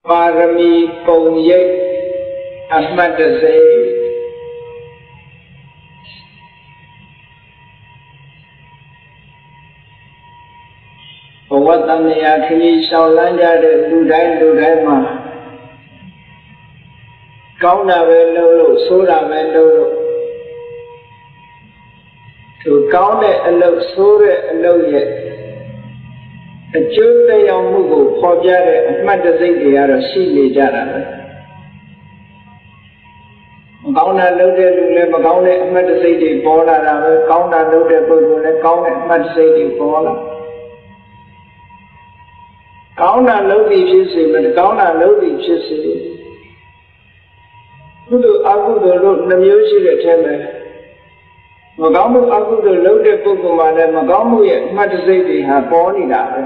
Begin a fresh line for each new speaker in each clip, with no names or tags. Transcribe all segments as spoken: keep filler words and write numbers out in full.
Parami Pong Yek Ahmadase Pawatanya Khini Saulanja de Ludai Ludai Ma Kauna Velo Sura Velo To Kaune Alo Sura Alo Yet A Jude Yamugo Hojare Ahmadase are a sea jara Kauna Lode Lule Magaune Ahmadase Bola Kauna Lode Bugune Kaune Ahmadase Bola Kauna Lodi Chisi, but Kauna Lodi Chisi. Kudu Agudo, the music attendant. Magamu Agudo loaded Pokemon and Magamu Matasati have born in that.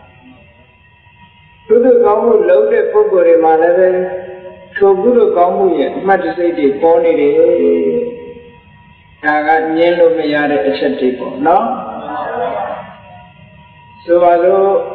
Kudu Gamu loaded Pokemon, Togudu Gamu Matasati born in it. I got yellow Mayada, et cetera. No? So I do.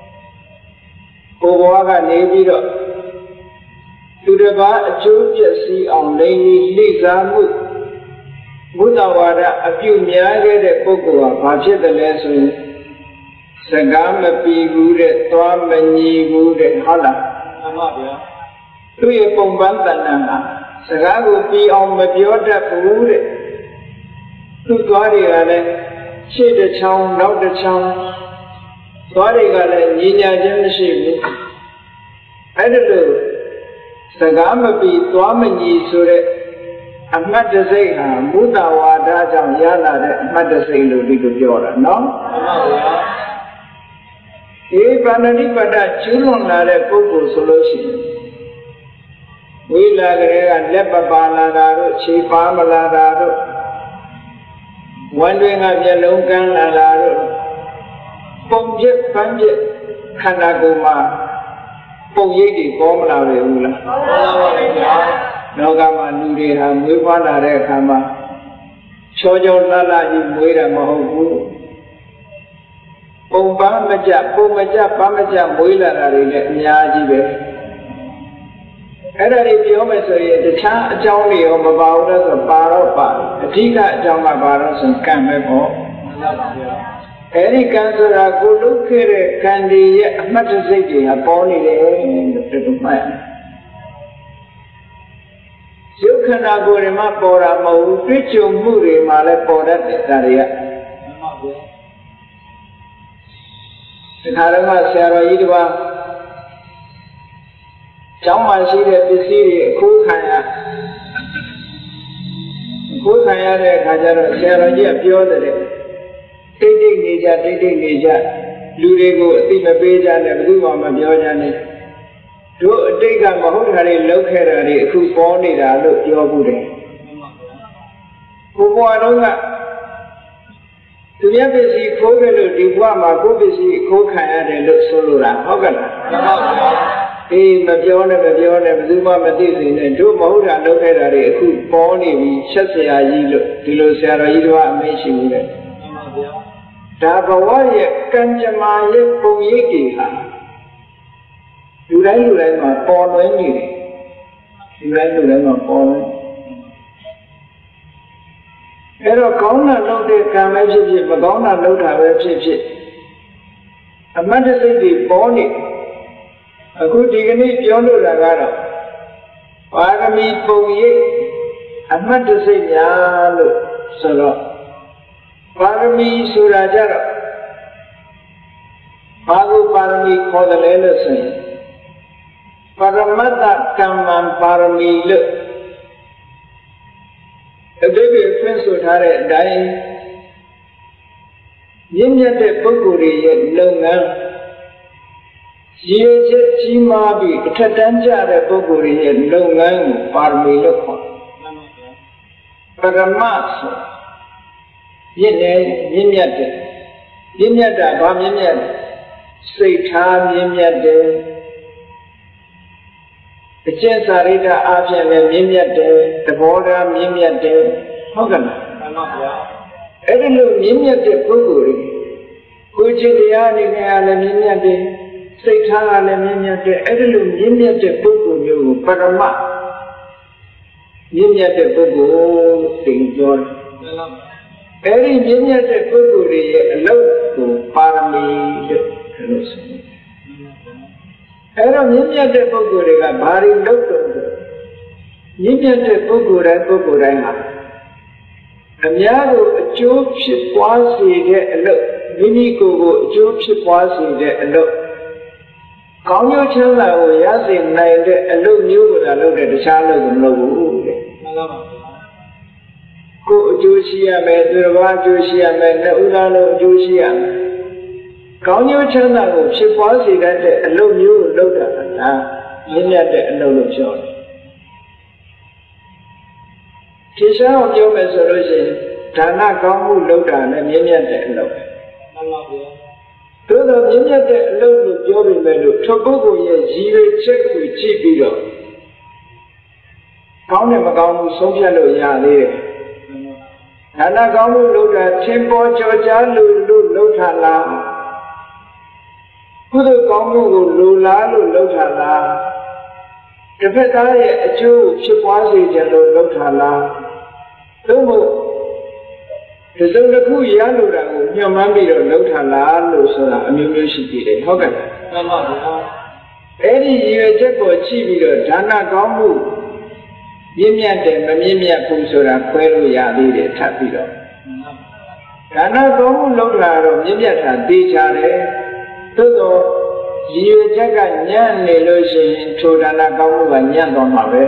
Owaga Nevido to the bar, Joseph on Lady Lisa Mood. Mudawada, a few Miaga de Pocoa, Pacha the lesson. Sagama P. Wooded, Tom Mani Wooded, Hala. To your Pombantana, Sagago P. on Mabiota Wooded. To Guardian, she the town, not the town. Sorry, Gala, Nina Generation. I don't know. Sagama be Tuamani Sure. I'm not to say, Muda Wada Yana, not to say, Ludico Jora, no? If Anani Pada Chulon Nare Poco solution. We lagre and Lepa Balado, Chief Amalado. Wondering of Yellow Gun Alado. Ponjet Panjet Kanaguma Poyeti Pomla Reula Nogama Nuria Muwana Rekama Chojo Lala Muira Mahobu Pomba Maja Pomaja Pamaja Muila Nyajibe Era Ripiomesoy, the Cha Johnny of Mabaudas of Baropa, a Tika Jama Baros and Kamebo. Any cancer are good look at a candy, Matasati, upon it in the man. You cannot go in my pora, mo, pitch your moody, male pora, area. The Harama Sarah Idwa Jama City, the city, Kukaya Kukaya, Kajara, Sarah, Pure. Taking Nija, taking Nija, Ludego, Tima Beja, and Luma Majorani. Do take a Mahotari locatary who born it, I look your booty. Who wanna to Yabesi Kogalo, Diwama, Gobisi, Kokaya, and look Solura, Hogana. Eh, Majorna, Majorna, Zuma Matizin, and two Mahota locatary who born in Chassia Yilo, Tilo Sarah Idwa, Mashi. Dabawaya Kanjamaya Poyeki. You like to let my pawn any. You like to let my pawn. Pero Kona no de Kamaji, Magona no to have a chip. A matter say the pony. A good dignity Yono Ragara. Parami Poye. A matter say Yalo Solo. Parami Surajara Pagu Parami Kodalelison Paramata Kaman Parami Look. A baby prince would have it dying. Yimyate Pukuri yet Lunga Yet Chimabi, Tatanja de Pukuri yet Lunga Parami Look. Paramas. Yin Yimyate Yimyata Bam Yimyat Satan Yimyate The chance are either Afian Yimyate, the border Yimyate, Hogana. Every little Yimyate Puguri, which is the Ani and Yimyate, စိတ်ထားကလည်းမြင့်မြတ်တဲ့အဲ့ဒီလိုမြင့်မြတ်တဲ့ပုဂ္ဂိုလ်မျိုးကိုပရမမြင့်မြတ်တဲ့ပုဂ္ဂိုလ်လို့တင်ပြောတယ်အဲ့ဒီမြင့်မြတ်တဲ့ပုဂ္ဂိုလ်တွေရဲ့အလုပ်ကိုပါရမီလို့ပြောလို့ဆိုတယ်အဲ့တော့မြင့်မြတ်တဲ့ပုဂ္ဂိုလ်တွေကဘာတွေလုပ်တော့မြင့်မြတ်တဲ့ပုဂ္ဂိုလ်တိုင်းပုဂ္ဂိုလ်တိုင်းဟာအများကိုအကျိုးဖြစ်ပွားစေတဲ့အလုပ်မိမိကိုယ်ကိုအကျိုးဖြစ်ပွားစေတဲ့အလုပ်ကောင်းကျိုးချမ်းသာကိုရစေနိုင်တဲ့အလုပ်မျိုးကိုသာလုပ်တဲ့တခြားလုပ်ကိုမလုပ်ဘူးတဲ့မှန်ပါပါကိုယ်အကျိုးရှိရမယ်သူတစ်ပါးအကျိုးရှိရမယ်နှစ်ဦးသားလုံးအကျိုးရှိရမယ်ကောင်းကျိုးချမ်းသာကိုဖြစ်ပွားစေတဲ့အလုပ်မျိုးကိုလုပ်တာဒါမြင့်မြတ်တဲ့အလုပ်လို့ပြောတယ်ဒီရှားကိုပြောမယ်ဆိုလို့ရှိရင်ဒါနကောင်းမှုလုပ်တာလည်းမြင့်မြတ်တဲ့အလုပ်ပဲမှန်ပါဗျာသို့သောမြင့်မြတ်တဲ့အလုပ်လို့ပြောပေမဲ့လို့ထိုပုဂ္ဂိုလ်ရဲ့ရည်ရွယ်ချက်ကိုကြည့်ပြီးတော့ကောင်းတယ်မကောင်းဘူးဆုံးဖြတ်လို့ရသေးတယ်ဒါနကောင်းမှုလုပ်တာသင်ပေါ်ကြော်ကြားလို့လို့လုပ်တာလားကုသိုလ်ကောင်းမှုကိုလိုလားလို့လုပ်တာလားတစ်ဖက်သားရဲ့အကျိုးဖြစ်ပွားစေခြင်းလို့လုပ်တာလားသို့မဟုတ်ဒီစုံတစ်ခုရလို့တာကိုညှော်မှန်းပြီးတော့လုပ်တာလားလို့ဆိုတာအမျိုးမျိုးရှိသေးတယ်ဟုတ်ကဲ့မှန်ပါဗျာအဲ့ဒီရည်ရွယ်ချက်ကိုကြည့်ပြီးတော့ဒါနကောင်းမှုမြင့်မြတ်တယ်မမြင့်မြတ်ဘူးဆိုတာခွဲလို့ရသေးတယ်ထပ်ပြီးတော့ဒါနကောင်းမှုလုပ်တာတော့မြင့်မြတ်တာသိချတယ်သို့တော့ရည်ရွယ်ချက်ကညံ့နေလို့ရှိရင်ထိုဒါနကောင်းမှုကညံ့သွားမှာပဲ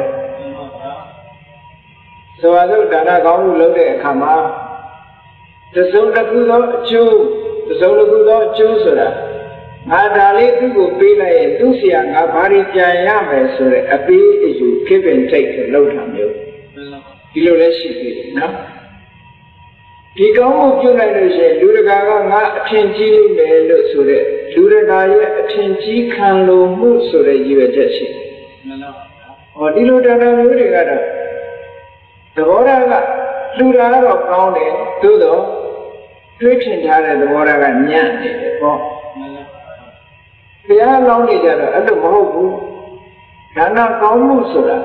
ဆိုပါစို့ဒါနကောင်းမှုလုပ်တဲ့အခါမှာတစုံတစ်ခုသောအကျိုးတစုံတစ်ခုသောအကျိုးဆိုတာငါဒါလေးသူ့ကိုပေးလိုက်ရင်သူ့ဆရာငါဘာတွေပြန်ရမယ်ဆိုတဲ့အပေးအယူဖြစ်ပင်ထိတ်ကိုလုပ်တာမျိုးဒီလိုလည်းရှိသေးတယ်နော်ဒီကောင်းမှုပြုလိုက်လို့ရှိရင်လူတကာကငါအထင်ကြီးလိမ့်မယ်လို့ဆိုတဲ့လူတကာရဲ့အထင်ကြီးခံလို့မှုဆိုတဲ့ရည်ရွယ်ချက်ရှိတယ်ဟောဒီလိုဒါနမျိုးတွေကတော့သဘောထားကလူတာကတော့ကောင်းတယ်သို့တော့တွေးထင်ထားတဲ့သဘောထားကညံ့နေတယ်ပေါ့ဘုရားလောင်းနေကြတော့အဲ့လိုမဟုတ်ဘူးဒါနကောင်းမှုဆိုတာ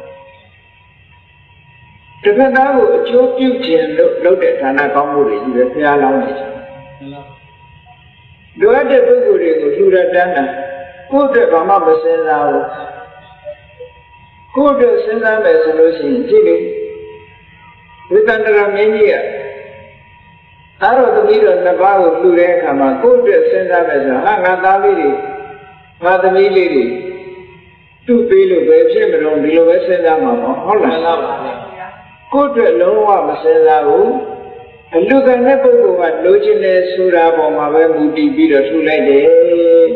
တစ်ဖက်သားကိုအကျိုးပြုခြင်းလို့လုပ်တဲ့ဒါနကောင်းမှုတွေကြီးပဲဘုရားလောင်းနေတယ်လိုအပ်တဲ့ပုဂ္ဂိုလ်တွေကိုလှူရတန်းတာကိုယ့်အတွက်ဘာမှမစင်စားဘူးကိုယ့်အတွက်စဉ်းစားမယ်ဆိုလို့ရှိရင်ကြည့်လေဝိသန္တရမင်းကြီးကအားတော်သမီးတော်နှစ်ပါးကိုလှူတဲ့အခါမှာကိုယ့်အတွက်စဉ်းစားမယ်ဆိုဟာငါသားလေးတွေငါသမီးလေးတွေသူ့ပေးလို့ပဲဖြစ်မလို့ဒီလိုပဲစဉ်းစားမှာပေါ့ဟုတ်လားမှန်ပါဗျာကိုယ့်အတွက်လုံးဝမစဉ်းစားဘူးအလူကတဲ့ပုဂ္ဂိုလ်ကလိုချင်တယ်ဆိုတာပေါ်မှာပဲမူတည်ပြီးတော့လှူလိုက်တယ်တဲ့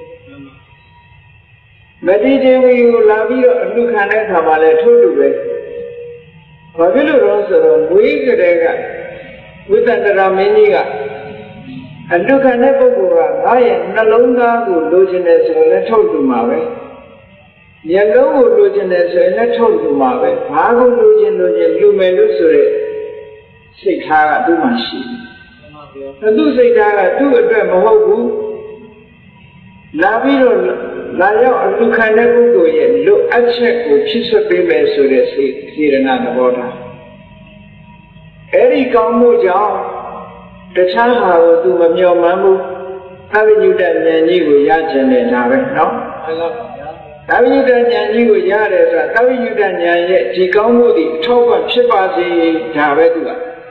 မတိတေဝီကိုလာပြီးတော့အလူခံတဲ့အခါမှာလည်းထို့တူပဲဘာဖြစ်လို့လဲဆိုတော့ဝိကရေကဝိသန္တရာမင်းကြီးကအလူခံတဲ့ပုဂ္ဂိုလ်ကငါရဲ့နှလုံးသားကိုလိုချင်တယ်ဆိုရင်လည်းထုတ်တူမှာပဲဉာဏ်လုံးကိုလိုချင်တယ်ဆိုရင်လည်းထုတ်တူမှာပဲဘာကိုလိုချင်လို့ချင်းလူမယ်လို့ဆိုတဲ့စိတ်ထားကသူ့မှာရှိတယ်သူ့စိတ်ထားကသူ့အတွက်မဟုတ်ဘူးလာပြီးတော့လာရောက်အလူခံတဲ့ပုဂ္ဂိုလ်ရဲ့လိုအပ်ချက်ကိုဖြစ်ဆွပေးမယ်ဆိုတဲ့စိတ်စေရနာသဘောထားအဲ့ဒီကောင်းမှုကြောင့်တခြားဟာကိုသူမမျှော်မှန်းဘူးသဗ္ဗညုတဉာဏ်ကြီးကိုရကျင်နေတာပဲနော်မှန်ပါဗျာသဗ္ဗညုတဉာဏ်ကြီးကိုရတယ်ဆိုတာသဗ္ဗညုတဉာဏ်ရဲ့ဒီကောင်းမှုတွေအထောက်အပံ့ဖြစ်ပါစေဒါပဲသူက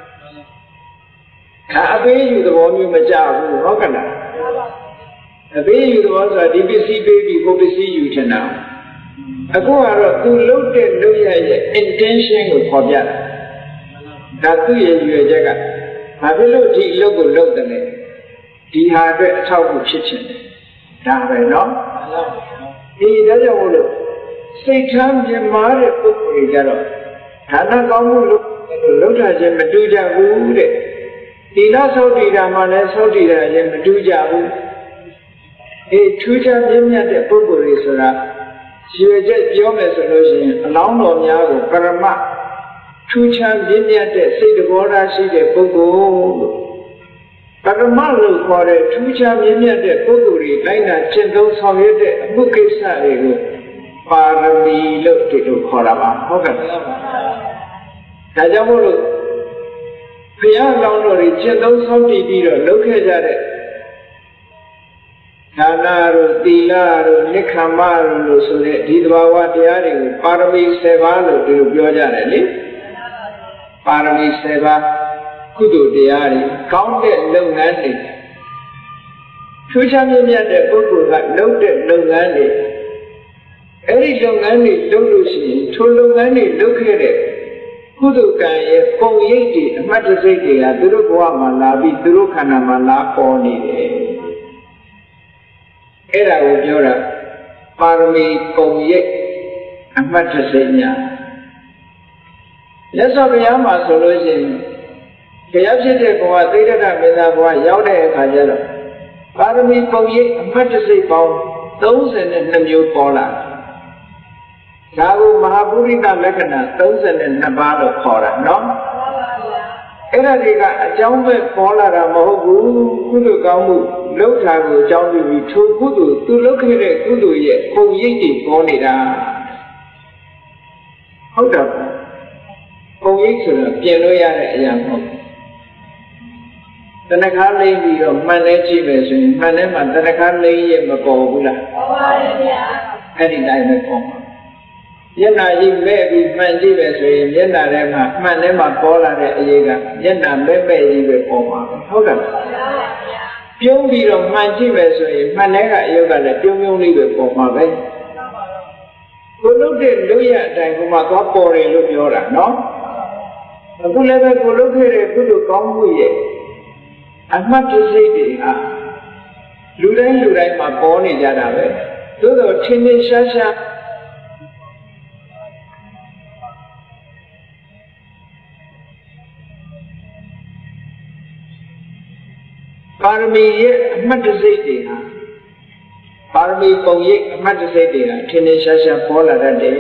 ဒါအပေးယူသဘောမျိုးမကြဘူးဟုတ်ကဲ့လားအပေးယူသဘောဆိုတာဒီပစ္စည်းပေးပြီးကိုပစ္စည်းယူချင်တာအခုကတော့သူလုပ်တဲ့လုပ်ရရဲ့ intention ကိုခေါ်ပြတာဒါသူ့ရဲ့ရွယ်ချက်ကဘာဖြစ်လို့ဒီအလုပ်ကိုလုပ်တယ်လဲဒီဟာအတွက်အထောက်အကူဖြစ်ချင်တယ်ဒါပဲเนาะဒီဒါကြောင့်မို့လို့စိတ်ထားမြင်မာတဲ့ပုဂ္ဂိုလ်တွေကြတော့ဒါနကောင်းမှုလုပ်လုပ်တာချင်းမတူကြဘူးတဲ့ဒီလားသောတိတာမှလည်းသောတိတာချင်းမတူကြဘူးအေးထူးခြားမြင့်မြတ်တဲ့ပုဂ္ဂိုလ်တွေဆိုတာရွေချက်ပြောမယ်ဆိုလို့ရှိရင်အလောင်းတော်များကိုပရမထူးခြားမြင့်မြတ်တဲ့စိတ်တော်ဓာတ်ရှိတဲ့ပုဂ္ဂိုလ်လို့ပ Parama lu kore tuja minya de poguri laina cendong sawye de mukisa de parami lu de lu kora ba hoga da jaw mo lu phaya laung lo ri cendong saw ti pi ro luk khe ja de Thana ro tila ro nikkhamma ro lo so de di tabawa taya de parami seven lo de lu pyo ja de le parami seven kuduတရားတွေကောင်းတဲ့လုပ်ငန်းတွေထူးခြားမြတ်မြတ်တဲ့ပုဂ္ဂိုလ်ကလုပ်တဲ့လုပ်ငန်းတွေအဲ့ဒီလုပ်ငန်းတွေလုပ်လို့ရှိရင်ထိုလုပ်ငန်းတွေလုပ်ခဲ့တဲ့ကုသိုလ်ကံရဲ့ပုံရိပ်တွေအမှတ်တစိတ်တွေကသူတို့ဘဝမှာလာပြီးသူတို့ခန္ဓာမှာလာပေါ်နေတယ်အဲ့ဒါကိုပြောတာပါရမီပုံရိပ်အမှတ်တစိတ်ညာလက်စောဘုရားမှာဆိုလို့ရှိရင်တရားဖြစ်တဲ့ဘဝသိရတမင်းသားဘဝရောက်တဲ့အခါကျတော့ပါရမီပုံရိပ်အမှတ်တစိတ်ပေါင်းthirty-twoမျိုးပေါ်လာဒါကိုမဟာပုရိသလက္ခဏာthirty-twoပါးလို့ခေါ်တာနော်အဲ့ဒါတွေကအကြောင်းပဲပေါ်လာတာမဟုတ်ဘူးကုသိုလ်ကောင်းမှုလုပ်တာကိုအကြောင်းပြုပြီးထိုကုသိုလ်သူလုပ်ခဲ့တဲ့ကုသိုလ်ရဲ့ပုံရိပ်တွေပေါ်နေတာဟုတ်တယ်ပုံရိပ်ဆိုတာပြင်လို့ရတဲ့အရာမဟုတ်တဏှာလိမ့်ပြီးတော့မှန်လဲကြည့်မယ်ဆိုရင်မှန်လဲမှာတဏှာလိမ့်ရဲ့မပေါ်ဘူးလားပေါ်ပါရဲ့ဗျာအဲ့ဒီတိုင်းပဲပေါ်မှာမျက်နာကြီးမဲ့ပြီးမှန်ကြည့်မယ်ဆိုရင်မျက်နာထဲမှာမှန်ထဲမှာပေါ်လာတဲ့အရေးကမျက်နာမဲ့မဲ့ကြီးပဲပေါ်မှာဟုတ်တယ်ပြုံးပြီးတော့မှန်ကြည့်မယ်ဆိုရင်မှန်ထဲကအယုတ်ကလည်းပြုံးပြုံးလေးပဲပေါ်မှာပဲကိုလုပ်တဲ့လုပ်ရအတိုင်းကမှသွားပေါ်တယ်လို့ပြောတာနော်အခုလည်းပဲကိုလုပ်ခဲ့တဲ့ကုသိုလ်ကောင်းမှုရဲ့အမှတ်တစိတ်တွေဟာလူတိုင်းလူတိုင်းမှာပေါ်နေကြတာပဲသို့တော့ထင်ထင်ရှားရှားပါရမီရဲ့အမှတ်တစိတ်တွေဟာပါရမီပုံရိပ်အမှတ်တစိတ်တွေဟာထင်ထင်ရှားရှားပေါ်လာတတ်တယ်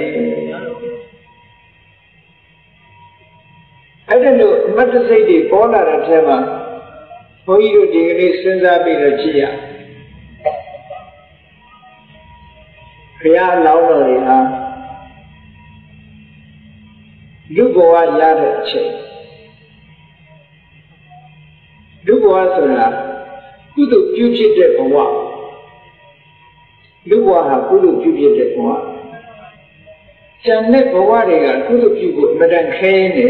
အဲ့ဒါလို့အမှတ်တစိတ်တွေပေါ်လာတဲ့ထဲမှာဘုန်းကြီးတို့ဒီကနေ့စဉ်းစားပြီးတော့ကြည့်ရဘုရားလောင်းတော်တွေဟာလူဘဝရတဲ့အချိန်လူဘဝဆိုတာကုသိုလ်ပြုဖြစ်တဲ့ဘဝလူဘဝဟာကုသိုလ်ပြုဖြစ်တဲ့ဘဝကျန်တဲ့ဘဝတွေကကုသိုလ်ပြုဖို့အမှန်တန်ခဲနေ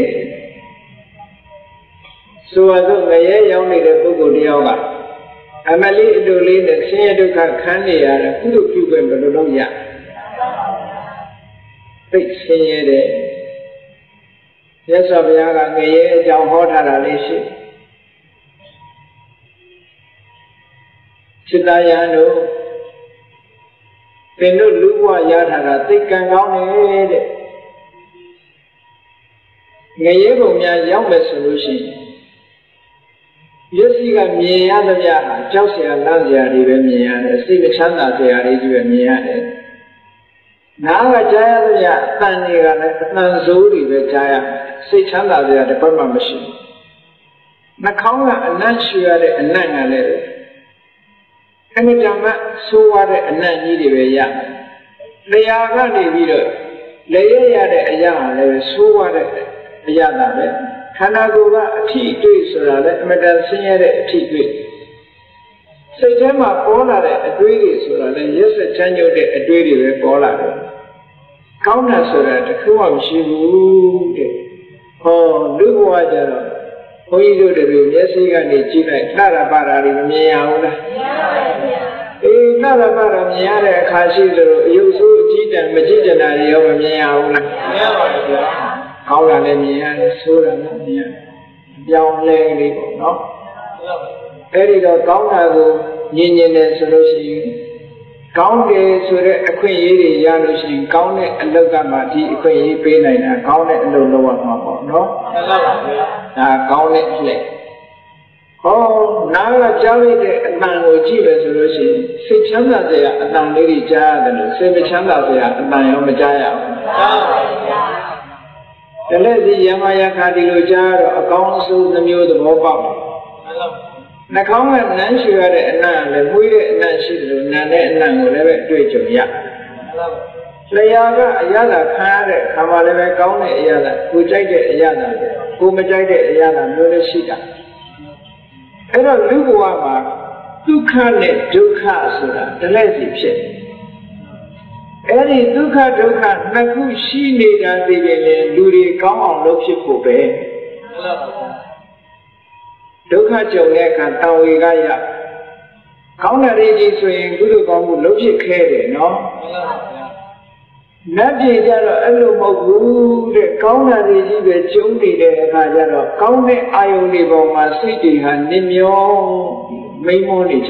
ဆိုတော့ငရဲရောက်နေတဲ့ပုဂ္ဂိုလ်တယောက်ကအမလေးအတူလေးနဲ့ဆင်းရဲဒုက္ခခံနေရတာကုသိုလ်ပြုခွင့်ဘယ်လိုလုပ်ရသိဆင်းရဲတဲ့မြတ်စွာဘုရားကငရဲအကြောင်းဟောထားတာလေးရှိစိတ္တယံတို့သင်တို့လူဘဝရထားတာသိကံကောင်းနေတဲ့ငရဲပုံများရောက်မယ်ဆိုလို့ရှိရင်မျက်စိကမြင်ရသမျှဟာကြောက်စရာလန့်စရာတွေပဲမြင်ရတယ်စိတ်မချမ်းသာစရာတွေကြီးပဲမြင်ရတယ်နားကကြားရသမျှအသံတွေကလည်းအသံဆိုးတွေပဲကြားရစိတ်ချမ်းသာစရာတစ်ပတ်မှမရှိဘူးနှာခေါင်းကအနံ့ရှူရတဲ့အနံ့ကလည်းအမြဲတမ်းဆိုးရတဲ့အနံ့ကြီးတွေပဲရလျာကနေပြီးတော့လေရရတဲ့အရာကလည်းဆိုးရတဲ့အရာတာပဲခန္ဓာကိုယ်ကအထီးတွေ့ဆိုတာလည်းအမတန်ဆင်းရဲတဲ့အထီးတွေ့စိတ်ထဲမှာပေါ်လာတဲ့အတွေးတွေဆိုတာလည်းရက်စက်ချမ်းညွတ်တဲ့အတွေးတွေပဲပေါ်လာတယ်ကောင်းတာဆိုတာတခုမှမရှိဘူးတဲ့ဟောလူဘဝကြတော့ဘုန်းကြီးတို့တွေမျက်စိကနေကြည့်လိုက်လှရပါတာတွေမမြင်ရဘူးလားမြင်ရပါဘူးဗျာအေးလှရပါတာမြင်ရတဲ့အခါရှိသလိုအယုတ်ဆိုးအကြည့်တန်မကြည့်ကြတာတွေရောမမြင်ရဘူးလားမြင်ရပါဘူးဗျာကောင်းတာလည်းမြင်ရတယ်ဆိုးတာလည်းမြင်ရတယ်ပြောင်းလဲလေးပေါ့နော်အဲ့ဒီတော့ကောင်းတာကိုညင်ညင်တယ်ဆိုလို့ရှိရင်ကောင်းတယ်ဆိုတဲ့အခွင့်အရေးတွေရလို့ရှိရင်ကောင်းတဲ့အလုပ်ကမှဒီအခွင့်အရေးပေးနိုင်တာကောင်းတဲ့အလုပ်လုပ်ရမှာပေါ့နော်မှန်ပါပါဗျာဒါကောင်းတဲ့အလက်ဟောနားကကြားလိုက်တဲ့အတန်ကိုကြည့်မယ်ဆိုလို့ရှိရင်စိတ်ချမ်းသာစရာအတန်လေးတွေကြားရတယ်လို့စိတ်မချမ်းသာစရာအတန်ရောမကြားရဘူးကြားပါဗျာတလက်စီယမယခါဒီလိုကြားတော့အကောင်းဆုံးနှမျိုးသဘောပေါက်တယ်နှာခေါင်းကနမ်းရှူရတဲ့အနံ့လည်းမွေးတဲ့အနံ့ရှိတယ်လို့နာတဲ့အနံ့ကိုလည်းပဲတွေ့ကြုံရလျှာကအရသာခံရတဲ့ခါမှလည်းပဲကောင်းတဲ့အရသာကိုကြိုက်တဲ့အရသာကိုမကြိုက်တဲ့အရသာမျိုးလည်းရှိတာအဲ့တော့လူဘဝမှာဒုက္ခနဲ့ဒုက္ခဆိုတာတလက်စီဖြစ်အဲ့ဒီဒုက္ခဒုက္ခနှစ်ခုရှိနေတာသိရင်လေလူတွေကောင်းအောင်လုပ်ဖြစ်ဖို့ပဲဒုက္ခကြုံတဲ့အခါတံဝေကရကောင်းတဲ့ကြီးဆိုရင်ကုသိုလ်ကောင်းမှုလုပ်ဖြစ်ခဲ့တယ်နော်နတ်ပြည်ကြတော့အဲ့လိုမဟုတ်ဘူးတဲ့ကောင်းတဲ့ကြီးပဲကျုံနေတဲ့အခါကျတော့ကောင်းတဲ့အာယုန်တွေပေါ်မှာစိတ်တွေဟာနှမျောမိန်မောနေကြ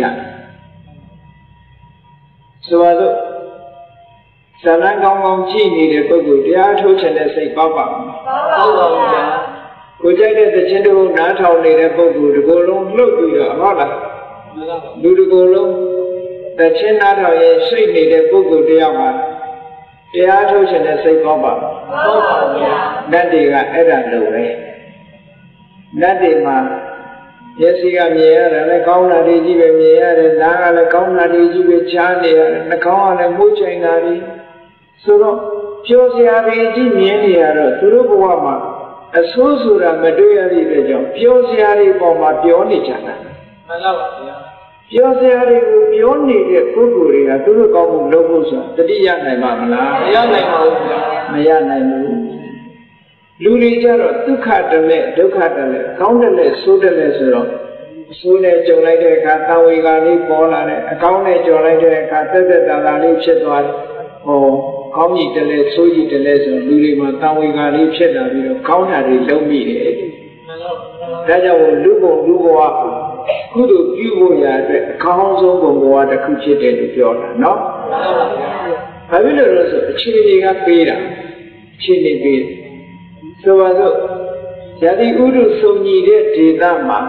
ဆိုတော့ဇာလန်းကောင်းကောင်းကြည့်နေတဲ့ပုဂ္ဂိုလ်တရားထုတ်ချင်တဲ့စိတ်ပေါက်ပါဟုတ်ပါဘူးဗျာကိုကြိုက်တဲ့သခြင်းတို့နားထောင်နေတဲ့ပုဂ္ဂိုလ်ဒီကိုယ်လုံးလှုပ်ပြီးတော့ဟုတ်လားလူဒီကိုယ်လုံးသခြင်းနားထောင်ရင်စိတ်နေတဲ့ပုဂ္ဂိုလ်တယောက်ဟာတရားထုတ်ချင်တဲ့စိတ်ပေါက်ပါဟုတ်ပါဘူးဗျာနတ်တွေကအဲ့ဒါလုပ်ပဲနတ်တွေမှာမျက်စိကမြင်ရတယ်လည်းကောင်းတာတွေကြီးပဲမြင်ရတယ်နားကလည်းကောင်းတာတွေကြီးပဲကြားနေရတယ်နှာခေါင်းကလည်းမှုချိန်တာတွေဆိုတော့ပြောစရာတွေကြီးမြင်နေရတော့သူတို့ဘဝမှာအဆိုးဆိုတာမတွေ့ရတဲ့အတွက်ကြောင့်ပြောစရာတွေပေါ်မှာပြောနေကြတာမှန်ပါပါဗျာပြောစရာတွေကိုပြောနေတဲ့ပုဂ္ဂိုလ်တွေကသူတို့ကောင်းမှုလုပ်ဖို့ဆိုတာတတိယနိုင်ပါမလားမရနိုင်ပါဘူးဗျာမရနိုင်ဘူးလူတွေကြတော့ဒုက္ခတလဲဒုက္ခတလဲကောင်းတယ်လဲဆိုးတယ်လဲဆိုတော့ဆိုးနဲ့ကြုံလိုက်တဲ့အခါသံဝေကလေးပေါ်လာတယ်အကောင်းနဲ့ကြုံလိုက်တဲ့အခါသက်သက်သာသာလေးဖြစ်သွားတယ်ဟောကောင်းကြီးတလဲဆိုးကြီးတလဲဆိုလူတွေမှာသံဝေကလေးဖြစ်လာပြီးတော့ကောင်းတာတွေလုံးမိတယ်ဒါကြောင့်လူဘုံလူဘဝကုသိုလ်ပြုဖို့ရာအတွက်အကောင်းဆုံးဘုံဘဝတစ်ခုဖြစ်တယ်လို့ပြောတာနော်ဘာဖြစ်လို့လဲဆိုအခြေအနေကပေးတာအခြေအနေပေးဆိုပါစို့ဇာတိဥဒုစုံညီတဲ့ဒေသမှာ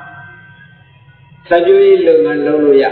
စိုက်ပျိုးရေးလုပ်ငန်းလုပ်လို့ရ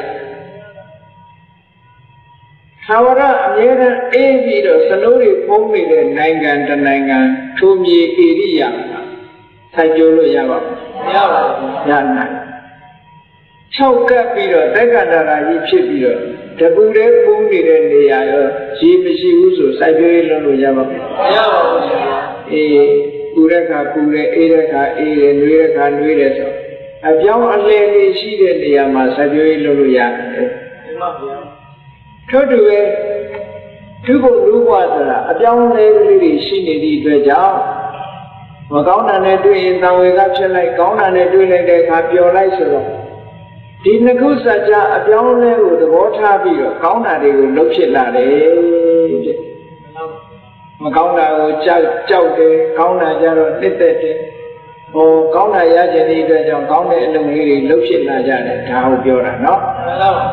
သာဝရအမြဲတမ်းအေးပြီးတော့စနိုးတွေပုံနေတဲ့နိုင်ငံတနိုင်ငံထိုမြေဧရိယာမှာစိုက်ပျိုးလို့ရပါဘူးမရပါဘူးရနိုင်၆ကပ်ပြီးတော့တက္ကတာရာကြီးဖြစ်ပြီးတော့တပူတဲ့ပုံနေတဲ့နေရာရောရေမရှိဘူးဆိုစိုက်ပျိုးရေးလုပ်လို့ရပါဘူးမရပါဘူးအေးပူတဲ့ခါပူတယ်အေးတဲ့ခါအေးတယ်နှွေးတဲ့ခါနှွေးတယ်ဆိုအပြောင်းအလဲလေးရှိတဲ့နေရာမှာစိုက်ပျိုးရေးလုပ်လို့ရတယ်မှန်ပါဗျာထို့တူပဲသူ့ဘုလူဘဝဆိုတာအပြောင်းအလဲလေးတွေရှိနေသည့်အတွက်ကြောင့်မကောင်းတာနဲ့တွေ့ရင်သံဝေကဖြစ်လိုက်ကောင်းတာနဲ့တွေ့လိုက်တဲ့အခါပျော်လိုက်ဆိုတော့ဒီနှစ်ခုစကြအပြောင်းအလဲကိုသဘောထားပြီးတော့ကောင်းတာတွေကိုလုပ်ဖြစ်လာတယ်တဲ့မကောင်းတာကိုကြောက်ကြောက်တယ်ကောင်းတာကြတော့နှစ်သက်တယ်ဟိုကောင်းတာရခြင်းဒီအတွက်ကြောင့်ကောင်းတဲ့အလုပ်လေးတွေလုပ်ဖြစ်လာကြတယ်ဒါကိုပြောတာနော်မှန်ပါပါ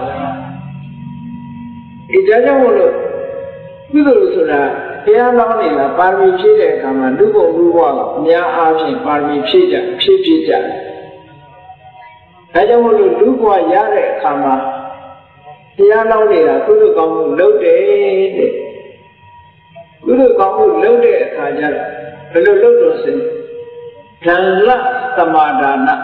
ဒီကြောင့်မို့လို့ကုသိုလ်ဆိုတာတရားလောင်းနေတာပါရမီဖြည့်တဲ့အခါမှာလူဘုံလူဘဝကအများအားဖြင့်ပါရမီဖြည့်ကြဖြည့်ဖြည့်ကြဒါကြောင့်မို့လို့လူဘဝရတဲ့အခါမှာတရားလောင်းနေတာကုသိုလ်ကောင်းမှုလုပ်တယ်တဲ့ကုသိုလ်ကောင်းမှုလုပ်တဲ့အခါကျတော့ဘယ်လိုလုပ်လို့ဆိုဓမ္မသမာဒါန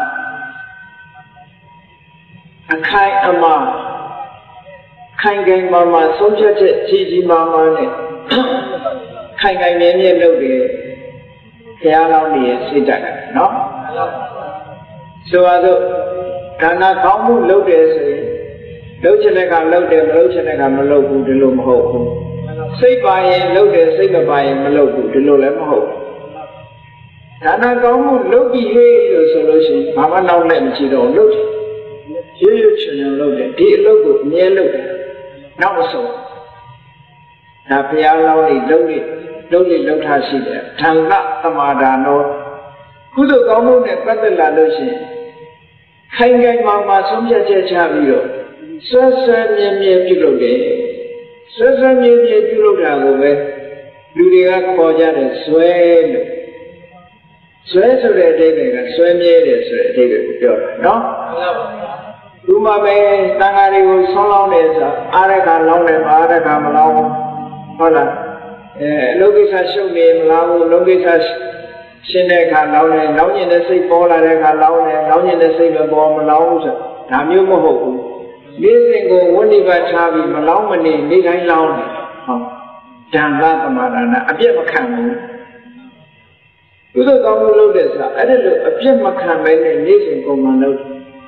အခိုင်အမာခိုင်ခိုင်မာမာဆုံးဖြတ်ချက်ကြီးကြီးမားမားနဲ့ခိုင်ခိုင်မြဲမြဲလုပ်တယ်ဘုရားလောင်းနေရစိတ်ဓာတ်နော်ဆိုပါစို့ဒါနကောင်းမှုလုပ်တယ်ဆိုရင်လုပ်ချင်တဲ့ကလုပ်တယ်မလုပ်ချင်တဲ့ကမလုပ်ဘူးဒီလိုမဟုတ်ဘူးစိတ်ပါရင်လုပ်တယ်စိတ်မပါရင်မလုပ်ဘူးဒီလိုလည်းမဟုတ်ဘူးဒါနကောင်းမှုလုပ်ပြီးဟေးလို့ဆိုလို့ရှိရင်ဘာမှနောက်လည်းမရှိတော့လုပ်တယ်ရွရွချွန်ချွန်လုပ်တယ်ဒီအလုပ်ကိုအမြဲလုပ်တယ်နောက်ဆုံးဒါဘုရားလောင်းလေးလုပ်လိလုပ်လိလုပ်ထားရှိတယ်ဓမ္မသမာဒါနောကုသိုလ်ကောင်းမှုနဲ့ပတ်သက်လာလို့ရှိရင်ခိုင်ခိုင်မာမာဆုံးဖြတ်ချက်ချပြီးတော့ဆွဲဆွဲမြဲမြဲပြုလုပ်တယ်ဆွဲဆွဲမြဲမြဲပြုလုပ်တာကိုပဲလူတွေကခေါ်ကြတယ်ဆွဲလို့ဆွဲဆိုတဲ့အဓိပ္ပာယ်ကဆွဲမြဲတယ်ဆိုတဲ့အဓိပ္ပာယ်ကိုပြောတာနော်မှန်ပါပါဒီမှာပဲတန်ဃာတွေကိုဆွမ်းလောင်းတယ်ဆိုတာအာရခလောင်းတယ်အာရခမလောင်းဟုတ်လားအဲအလုပ်ကိစ္စရှုပ်နေမလားဘူးအလုပ်ကိစ္စ Xin đề khả lâu này, lâu nhìn nó xây bó là đề khả lâu này, lâu nhìn nó xây mà bó mà lâu rồi. Làm như mà hộ. Lý sinh của vốn đi vào cha vì mà lâu mà đi, đi cái lâu này. Chẳng là tầm mà ra, áp dụng mà khẳng mũ. Cứ tôi có một lâu để sao, ở đây là áp dụng mà khẳng mấy này, lý sinh của mà lâu.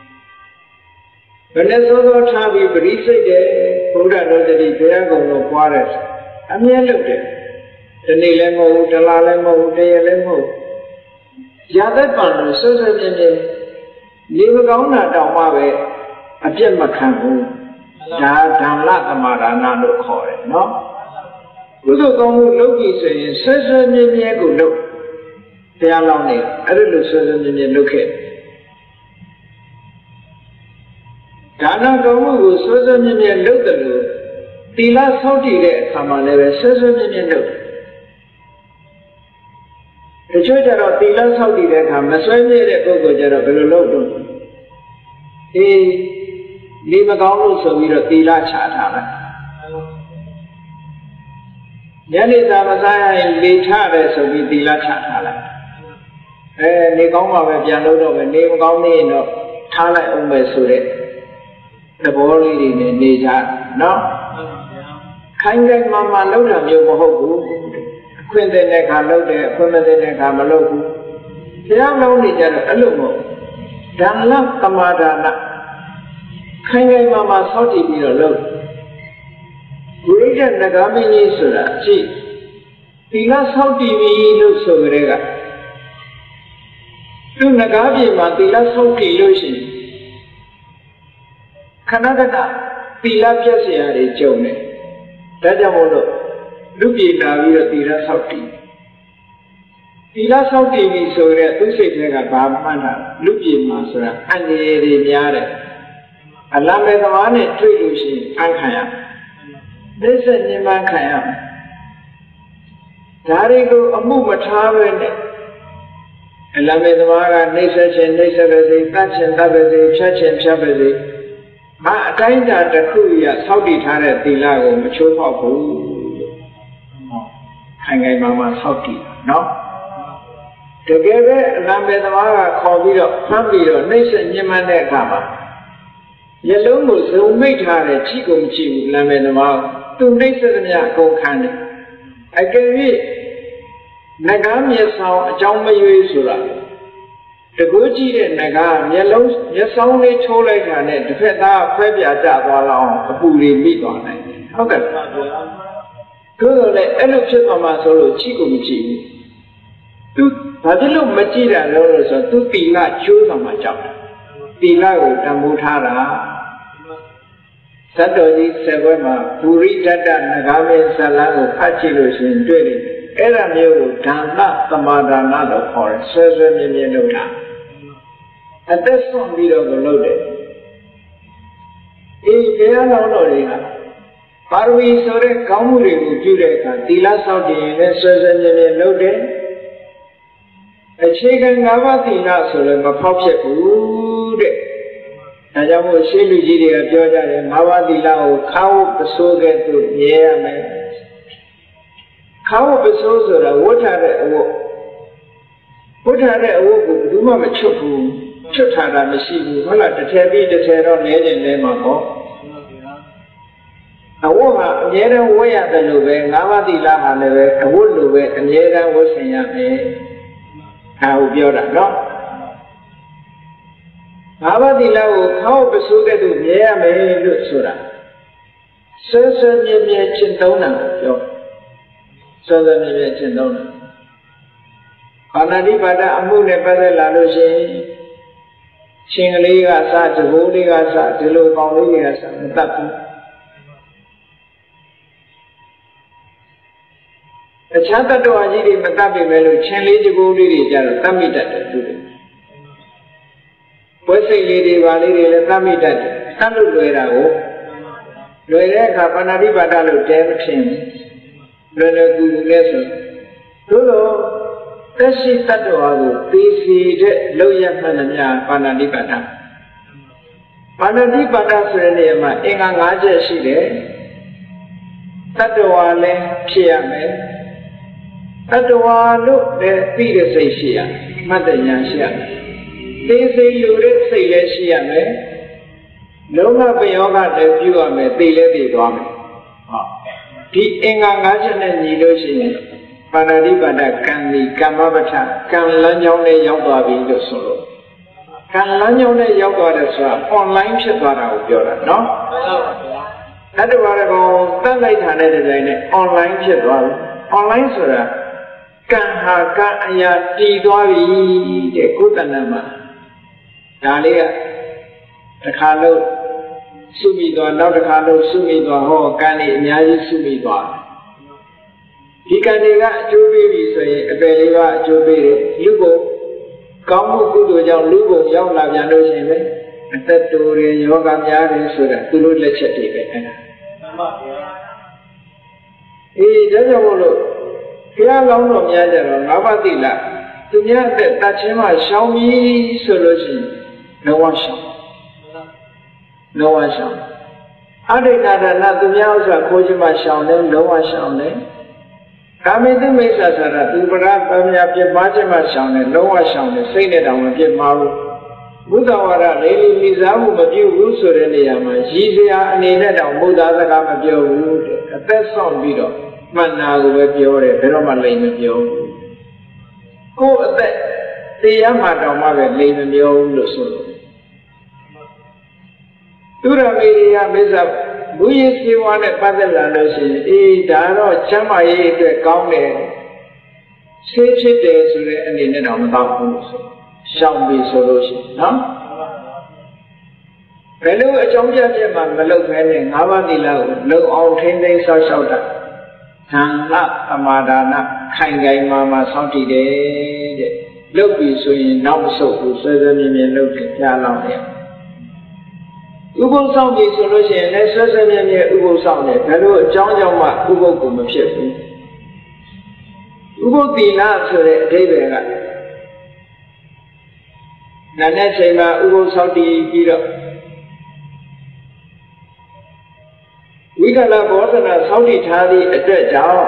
Và nếu số đó cha vì bởi ý xây để, cũng đã nói thì bây giờ cũng nó qua rồi. Áp dụng lâu để. Thế này lên mũ, thế là lên mũ, thế lên mũ. Giá đất bằng là sơ sơ nhân nhân. Nếu mà có là đọc mà về, áp dụng mà khẳng mũ. Đã chẳng là tầm mà ra nà độ khó đấy, nó. Cứ tôi có một lúc gì sẽ sơ sơ nhân nhân của lúc. Thế là lâu này, ở đây lúc sơ sơ nhân nhân lúc hết. Cả nó có một vụ sơ sơ nhân nhân lúc từ lúc. Tì là sau thì đấy, khả mà này về sơ sơ nhân nhân lúc. Thế cho cho đó tì là sau thì đấy, khả mà xoay nhé đấy, cô cô cho đó bởi lúc lúc. Thì, đi mà có lúc sau thì tì là trả thả lại. Nhớ đi ra mà sai đi trả đấy sau khi tì là trả thả lại. Ê, đi có mà vềပြန်လို့တော့ပဲနေမကောင်းနေရင်တော့ထားလိုက်အောင်ပဲဆိုတဲ့သဘောလေးတွေနဲ့နေကြနော်ခိုင်းခိုင်းမှမှလုပ်တာမျိုးမဟုတ်ဘူးအခွင့်တဲ့တဲ့ခါလုပ်တယ်အခွင့်မတဲ့တဲ့ခါမလုပ်ဘူးတရားလုံးနေကြတော့အဲ့လိုမဟုတ်ဒါနသမာဒါနခိုင်းခိုင်းမှမှစောင့်ကြည့်ပြီးတော့လုပ်ဝိရိယနဂါမင်းကြီးဆိုတာကြည့်သီလစောင့်ကြည့်ပြီးလို့ဆိုကြတဲ့ကသူငကားပြေမှာသီလစောင့်ကြည့်လို့ရှိရင်ခဏခဏသီလပြည့်စရာတွေကြုံတယ်ဒါကြောင့်မို့လို့လူပြေလာပြီးတော့သီလစောင့်ကြည့်သီလစောင့်ကြည့်ပြီးဆိုရဲသူစိတ်ထဲကဘာမှန်းတာလူပြေမှာဆိုတာအန္တရာယ်တွေများတယ်အလမေသမားနဲ့တွေ့လို့ရှိရင်အခံရလက်ဆက်ညှဉ်းပန်းခံရဒါတွေကိုအမှုမထားပဲနဲ့အလမေသမားကနေဆက်ခြင်းနေဆက်ပဲစေတတ်ခြင်းတတ်ပဲစေဖြတ်ခြင်းဖြတ်ပဲစေဘာအတိုင်းအတာတစ်ခုရစောင့်တည်ထားတဲ့သီလကိုမချိုးဖောက်ဘူးလို့ခိုင်ခိုင်မာမာစောင့်တည်နော်တကယ်ပဲအလမေသမားကခေါ်ပြီးတော့ဖမ်းပြီးတော့နှိမ့်ဆက်ညှဉ်းပန်းတဲ့အခါမှာရလုံးကိုဇုံမိတ်ထားတဲ့ကြည့်ကုန်ကြည့်ဘူးအလမေသမားသူနှိမ့်ဆက်သမျှအကုန်ခံတယ်အကယ်၍နဂါမျက်ဆောင်အကြောင်းမရွေးဆိုတာတကူကြည့်တဲ့နဂါမျက်လုံးမျက်ဆောင်လေးချိုးလိုက်တာနဲ့တစ်ဖက်သားခွဲပြာကျသွားလောက်အပူတွေမိသွားနိုင်တယ်ဟုတ်ကဲ့ပါဗျာတို့တော့လေအဲ့လိုဖြစ်သွားမှဆိုလို့ကြည့်ကိုမကြည့်ဘူးသူဘာဖြစ်လို့မကြည့်တာလဲလို့ဆိုတော့သူတီလချိုးသွားမှကြောက်တယ်တီလကိုတံမိုးထားတာသတ္တော်ကြီးဆယ်ဘွဲမှာဘူရိတတနဂါမေဇလန်းကိုဖတ်ကြည့်လို့ရှိရင်တွေ့တယ်အဲ့ဒါမျိုးကိုဒါနသမာဒါနလို့ခေါ်တယ်ဆွဲဆွဲမြင်းမြင်းလုပ်တာအသက်ဆုံးပြီးတော့ကိုလုပ်တယ်အေးဘုရားတော်တော်တွေကပါရမီဆိုတဲ့ကောင်းမှုတွေကိုပြုတဲ့အခါသီလစောင့်တည်ရင်လည်းဆွဲဆွဲမြင်းမြင်းလုပ်တယ်အခြေခံ၅ပါးသီလဆိုလည်းမဖောက်ဖြစ်ဘူးတဲ့ဒါကြောင့်မို့ရှင်းလူကြီးတွေကပြောကြတယ်၅ပါးသီလကိုခါဝပစိုးကဲ့သို့မြဲရမယ်ခါဝပစိုးဆိုတာဝတ်ထားတဲ့အဝတ်ဝတ်ထားတဲ့အဝတ်ကိုဘယ်သူမှမချွတ်ဘူးချွတ်ထားတာမရှိဘူးဟုတ်လားတစ်ထည်ပြီးတစ်ထည်တော့လဲနေလဲမှာပေါ့အဝတ်ဟာအမြဲတမ်းဝတ်ရတယ်လို့ပဲ၅ပါးသီလဟာလည်းပဲအဝတ်လိုပဲအမြဲတမ်းဝတ်ဆင်ရမယ်ဒါကိုပြောတာနော်ငါးပါးသီလကိုခေါင်းပစိုးကဲ့သို့မြဲရမယ်လို့ဆိုတာဆွဲဆွဲမြဲမြဲကျင့်သုံးတာကိုပြောဆွဲဆွဲမြဲမြဲကျင့်သုံးတာပါဏာတိပါဒအမှုနဲ့ပတ်သက်လာလို့ရှိရင်ရှင်ကလေးကစတဘိုးလေးကစဒီလိုကောင်းလေးတွေကစမတတ်ဘူးအခြားတတ္တဝါကြီးတွေမတတ်ပြီမဲ့လို့ရှင်လေးတဘိုးလေးတွေကြတော့တတ်မိတတ်တယ်သူတွေဝိစိတ်လေးတွေပါလေးတွေလည်းသတ်မိတတ်တယ်သတ်လို့လွယ်တာကိုလွယ်တဲ့အခါပါဏာတိပါဒလို့တဲမထင်လွယ်လွယ်ကူကူလဲဆိုတို့တော့သက်ရှိတတ္တဝါကိုသိစီတဲ့လောက်ရမှန်သမျှပါဏာတိပါဒပါဏာတိပါဒဆိုတဲ့နေရာမှာအင်္ဂါ၅ချက်ရှိတယ်တတ္တဝါလည်းဖြစ်ရမယ်တတဝါလို့လည်းသိတဲ့စိတ်ရှိရမှတ်တဲ့ဉာဏ်ရှိရသိစိတ်လူတဲ့စိတ်လည်းရှိရမယ်လုံးဝပယောဂလည်းပြုရမယ်သိလည်းသိသွားမယ်ဟောဒီအင်္ဂါ၅ချက်နဲ့ညီလို့ရှိရင်ပါဏာတိပါဒကံဒီကမ္မပဋ္ဌကံလမ်းကြောင်းနဲ့ရောက်သွားပြီလို့ဆိုလို့ကံလမ်းကြောင်းနဲ့ရောက်သွားတယ်ဆိုတာ online ဖြစ်သွားတာကိုပြောတာနော်မှန်ပါဗျာအဲ့ဒီဘာလဲကောင်တတ်လိုက်တာနဲ့ဒီဇိုင်းနဲ့ online ဖြစ်သွားတယ် online ဆိုတာကံဟာကံအရာတည်သွားပြီတဲ့ကိုယ်တဏ္ဍာမှာဒါလေးကတစ်ခါလို့စုမိသွားနောက်တစ်ခါလို့စုမိသွားဟောကံလေးအများကြီးစုမိသွားဒီကံတွေကအကျိုးပေးပြီဆိုရင်အပယ်လေးပါအကျိုးပေးတယ်လူဘုံကောင်းမှုကုသိုလ်ကြောင့်လူဘုံရောက်လာပြန်လို့ရှိရင်ပဲအသက်တိုးတယ်ယောဂများတယ်ဆိုတာသူတို့လက်ချက်တွေပဲအဲ့ဒါမှန်ပါဗျာအေးဒါကြောင့်မို့လို့ဘုရားလောင်းတော်များကြတော့ငါးပါးသီလသူများအသက်တတ်ချင်းမှရှောင်ပြီးဆိုလို့ရှိရင်လောကရှောင်လောကရှောင်အဋ္ဌိဏဒါနသူများဥစ္စာခိုးခြင်းမှရှောင်တယ်လောကရှောင်တယ်ကာမိတုမိစ္ဆာဆိုတာသူပရပညာပြပါခြင်းမှရှောင်တယ်လောကရှောင်တယ်စိတ်နဲ့တောင်မပြတ်မှာဘူးဘုဒ္ဓဝါဒလေးလေးမိစားမှုမပြုဘူးဆိုတဲ့နေရာမှာရည်စရာအနေနဲ့တောင်ဘုရားစကားမပြောဘူးတဲ့အသက်ဆုံးပြီးတော့မှန်တာကိုပဲပြောတယ်ဘယ်တော့မှလိမ်မပြောဘူးကိုယ်အသက်တရားမှတောင်မှပဲလိမ်မပြောဘူးလို့ဆိုလို့သူရမေရိယမိစ္ဆာဘုရားစေဝါနဲ့ပတ်သက်လာလို့ရှိရင်အေးဒါတော့ချမ်းသာရေးအတွက်ကောင်းတယ်ဆေးဖြစ်တယ်ဆိုတဲ့အနေနဲ့တော့မတော့ဘူးလို့ဆိုရှောင်ပြီဆိုလို့ရှိရင်နော်ဘယ်လိုအကြောင်းပြချက်မှမလုပ်ခဲနဲ့ငါးပါးသီလကိုလုံအောင်ထိမ့်သိမ်းဆောက်ရှောက်တာသံဃာသမာဒါနခိုင်ခိုင်မာမာစောင့်တည်တယ်တဲ့လုပ်ပြီဆိုရင်နောက်မဆုတ်ဘူးဆွဲဆွဲမြင်မြင်လုပ်တယ်ကြားလောက်တယ်ဥပုသ်ဆောင်ပြီဆိုလို့ရှိရင်လည်းဆွဲဆွဲမြဲမြဲဥပုသ်ဆောင်တယ်ဘယ်လိုအကြောင်းကြောင့်မှဥပုသ်ကိုမဖြစ်ဘူးဥပုသ်သီလဆိုတဲ့အဓိပ္ပာယ်ကနာနဲ့ချိန်မှာဥပုသ်ဆောင်တည်ပြီးတော့ဝိကလဘောဓနာဆောင်တည်ထားသည့်အတွက်ကြောင့်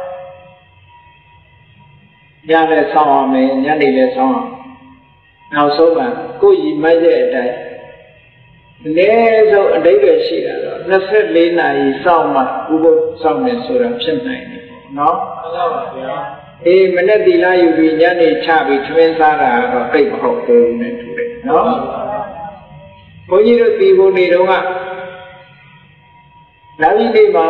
ညလည်းဆောင်အောင်မယ်ညနေလည်းဆောင်အောင်နောက်ဆုံးမှကိုယ်ရည်မှတ်တဲ့အတိုင်းအနည်းဆုံးအဓိပ္ပာယ်ရှိတာတော့နှစ်ဆယ့်လေးနာရီစောင့်မှဥပုသ်ဆောင်နေဆိုတာဖြစ်နိုင်တယ်နော်မှန်ပါဗျာအေးမနေ့သီလယူပြီးညနေချပြီးထွင်းစားတာတော့သိမဟုတ်ဘူးနဲ့တူတယ်နော်ဘုန်းကြီးတို့ဒီဘုံနေတော့ကလာပြီးဒီမှာ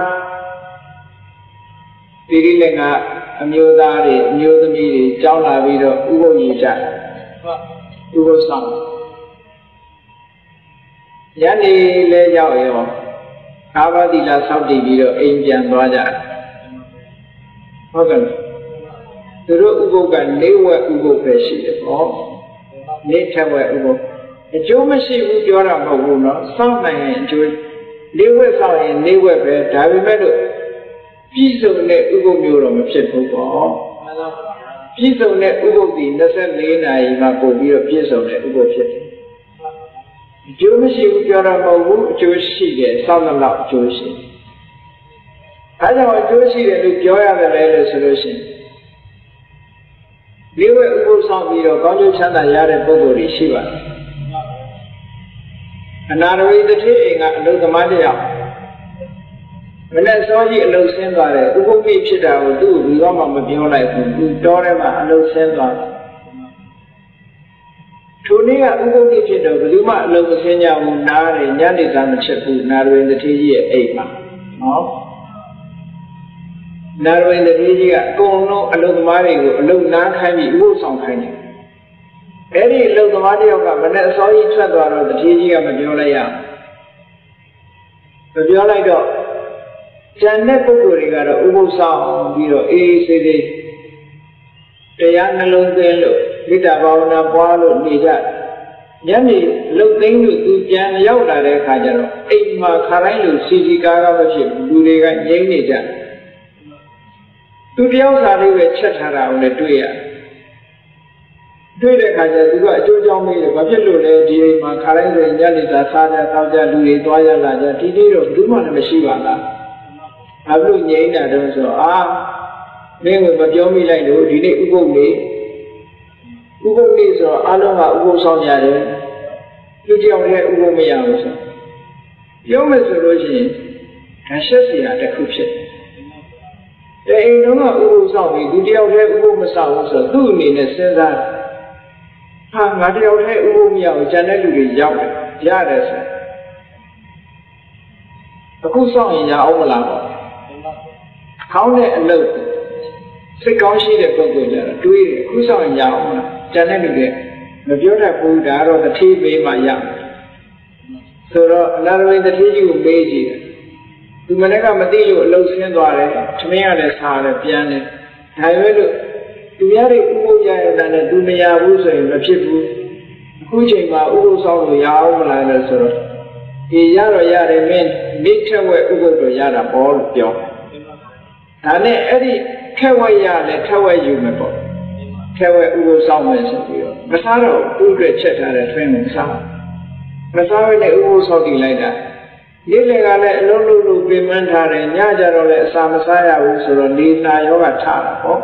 ဒီရိလည်းကအမျိုးသားတွေအမျိုးသမီးတွေကြောင်းလာပြီးတော့ဥပုသ်ရည်ကြဟုတ်ဥပုသ်ဆောင်ညနေလဲရောက်ရောကာဗတိလာဆောက်တည်ပြီးတော့အိမ်ပြန်သွားကြဟုတ်ကဲ့သူတို့ဥပုသ်ကနေဝက်ဥပုသ်ပဲရှိတယ်ပေါ့နေထက်ဝက်ဥပုသ်အကျိုးမရှိဘူးပြောတာမဟုတ်ဘူးနော်စောင့်နိုင်ရင်အကျိုးနေဝက်ဆောင်ရင်နေဝက်ပဲဒါပေမဲ့လို့ပြည့်စုံတဲ့ဥပုသ်မျိုးတော့မဖြစ်ဘူးပေါ့ပြည့်စုံတဲ့ဥပုသ်ဒီနှစ်ဆယ့်လေးနာရီမှပို့ပြီးတော့ပြည့်စုံတဲ့ဥပုသ်ဖြစ်တယ်အကျိုးမရှိဘူးပြောတာမဟုတ်ဘူးအကျိုးရှိတယ်စောင့်တော့အကျိုးရှိတယ်အဲကြောင့်အကျိုးရှိတယ်လို့ပြောရတယ်လေလို့ဆိုလို့ရှိရင်လေးဝဲဥပုသ်ဆောင်ပြီးတော့ကောင်းကျိုးချမ်းသာရတဲ့ပုဂ္ဂိုလ်တွေရှိပါတယ်အနာရဝိတ္တိအိမ်ကအလုသမားတယောက်မနဲ့စောကြီးအလုဆင်းသွားတယ်ဥပုသ်ဖြစ်တာကိုသူ့ဘယ်တော့မှမပြောလိုက်ဘူးသူတော်ထဲမှာအလုဆင်းသွားတယ်ထိုနေ့ကဥပုသ်ဖြစ်တော့ဘယ်သူမှအလုံးမစင်းကြဘူးနားတယ်ညနေစာမချက်ဘူးနာရဝိန္ဒတိကြီးရဲ့အိမ်မှာနော်နာရဝိန္ဒတိကြီးကအကုန်လုံးအလုံးသမားတွေကိုအလုံးနားခိုင်းပြီးဥပုသ်ဆောင်ခိုင်းတယ်အဲ့ဒီအလုံးသမားတယောက်ကမနဲ့အစောကြီးထွက်သွားတော့တတိကြီးကမပြောလိုက်ရမပြောလိုက်တော့ကျန်တဲ့ပုဂ္ဂိုလ်တွေကတော့ဥပုသ်ဆောင်ပြီးတော့အေးအေးဆေးဆေးတရားနှလုံးသွင်းလို့မေတ္တာဘာဝနာပွားလို့နေကြညနေလှုပ်သိမ်းလို့သူပြန်ရောက်လာတဲ့အခါကျတော့အိမ်မှာခါတိုင်းလို့စီစီကားကားမဖြစ်ဘူးလူတွေကငြိမ်းနေကြသူတယောက်စာလေးပဲချက်ထားတာကိုလည်းတွေ့ရတွေ့တဲ့အခါကျသူကအကျိုးကြောင့်မေးတယ်ဘာဖြစ်လို့လဲဒီအိမ်မှာခါတိုင်းဆိုညနေစာစားကြတောက်ကြလူတွေသွားရလာကြဒီနေ့တော့ဘူးမှလည်းမရှိပါလားဘာလို့ငြိမ်းတာတော့ဆိုအာ Mình người mà cho mình lại đồ đi này u bông đi, u bông đi rồi alo mà u bông sau nhà đấy, tôi chỉ ông này u bông mấy ao rồi, cho mình rồi gì, cái sự gì là cái khúc chết, cái anh nó mà u bông sau thì tôi chỉ ông này u bông mà sau rồi, tôi mình là sinh ra, ha, ngã chỉ ông này u bông mấy ao, cho nên tôi đi giàu, giá đấy sao, tôi cũng sau nhà ông mà làm,เขาเนี่ยအလုပ်စိတ်ကောင်းရှိတဲ့ပုဂ္ဂိုလ်ကြတော့တွေးတယ်ခုဆောင်ရင်ရအောင်လားကျန်တဲ့လူတွေမပြောတတ်ဘူးဒါတော့တတိမေးမှရမယ်ဆိုတော့အနာရဝိတတိကြီးကိုမေးကြည့်တယ်သူမနေ့ကမသိလို့အလုပ်ဆင်းသွားတယ်သမင်းကလည်းစားတယ်ပြန်တယ်ဒါပဲလို့သူများတွေဥပုပ်ကြရတဲ့နဲ့သူမရဘူးဆိုရင်မဖြစ်ဘူးအခုချိန်မှာဥပုပ်ဆောင်လို့ရအောင်မလားလို့ဆိုတော့ဒီရတော့ရတယ်မင်းမိထက်ဝဲဥပုပ်တော့ရတာပေါ့လို့ပြောဒါနဲ့အဲ့ဒီထက်ဝက်ရလဲထက်ဝက်ယူမယ်ပေါ့ထက်ဝက်ဥပုပ်ဆောင်မယ်ဆိုပြီးတော့မစားတော့သူ့အတွက်ချက်ထားတဲ့ထွင်းကိုစားမစားဘဲနဲ့ဥပုပ်ဆောင်တည်လိုက်တာနေ့လည်ကလည်းအလုံးလုံးလို့ပြင်ပန်းထားတယ်ညကြတော့လည်းအစာမစားရဘူးဆိုတော့လေနာယောဂထားတာပေါ့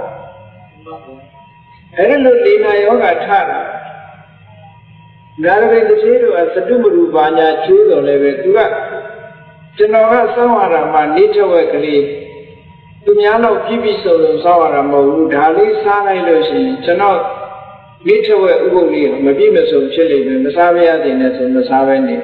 အဲ့ဒီလိုလေနာယောဂထားတာဒါရမေတတိတို့ကသတုမရူပါညာချွေးတော်လည်းပဲသူကကျွန်တော်ကစောင်းရတာမှနေထက်ဝက်ကလေးသူများတော့ပြည့်ပြည့်စုံစုံစောက်ရတာမဟုတ်ဘူးဒါလေးစားလိုက်လို့ရှိရင်ကျွန်တော်မိထဝဲဥပုပ်လေးမပြည့်မစုံဖြစ်လိမ့်မယ်မစားမရတဲ့နဲ့ဆိုမစားပဲနေ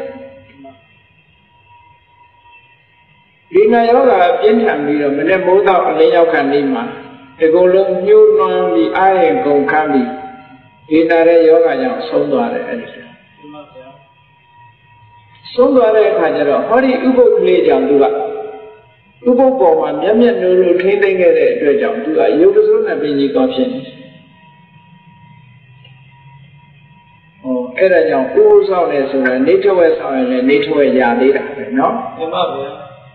ဒီနာယောဂပြင်းထန်ပြီးတော့မနေ့မိုးတော့အလင်းရောက်ခါနေမှာဒီကုလုံးညှိုးနှွမ်းပြီးအားရင်ကုန်ခန်းပြီးဒီနာရဲ့ယောဂကြောင့်ဆုံးသွားတယ်အဲ့ဒီဆုံးသွားတဲ့အခါကျတော့ဟောဒီဥပုပ်ကလေးကြောင့်သူကဥပုပ်ပေါ်မှာမျက်မျက်နှိုးလို့ထိမ့်သိမ့်ခဲ့တဲ့အတွက်ကြောင့်သူကရုပ်တဆိုးနဲ့ပင်ကြီးကောင်းဖြစ်နေဟောအဲ့ဒါကြောင့်ဥပုပ်ဆောင်နေဆိုတာနေထဝက်ဆောင်ရင်လည်းနေထဝက်ရသေးတာပဲနော်မှန်ပါဗျာ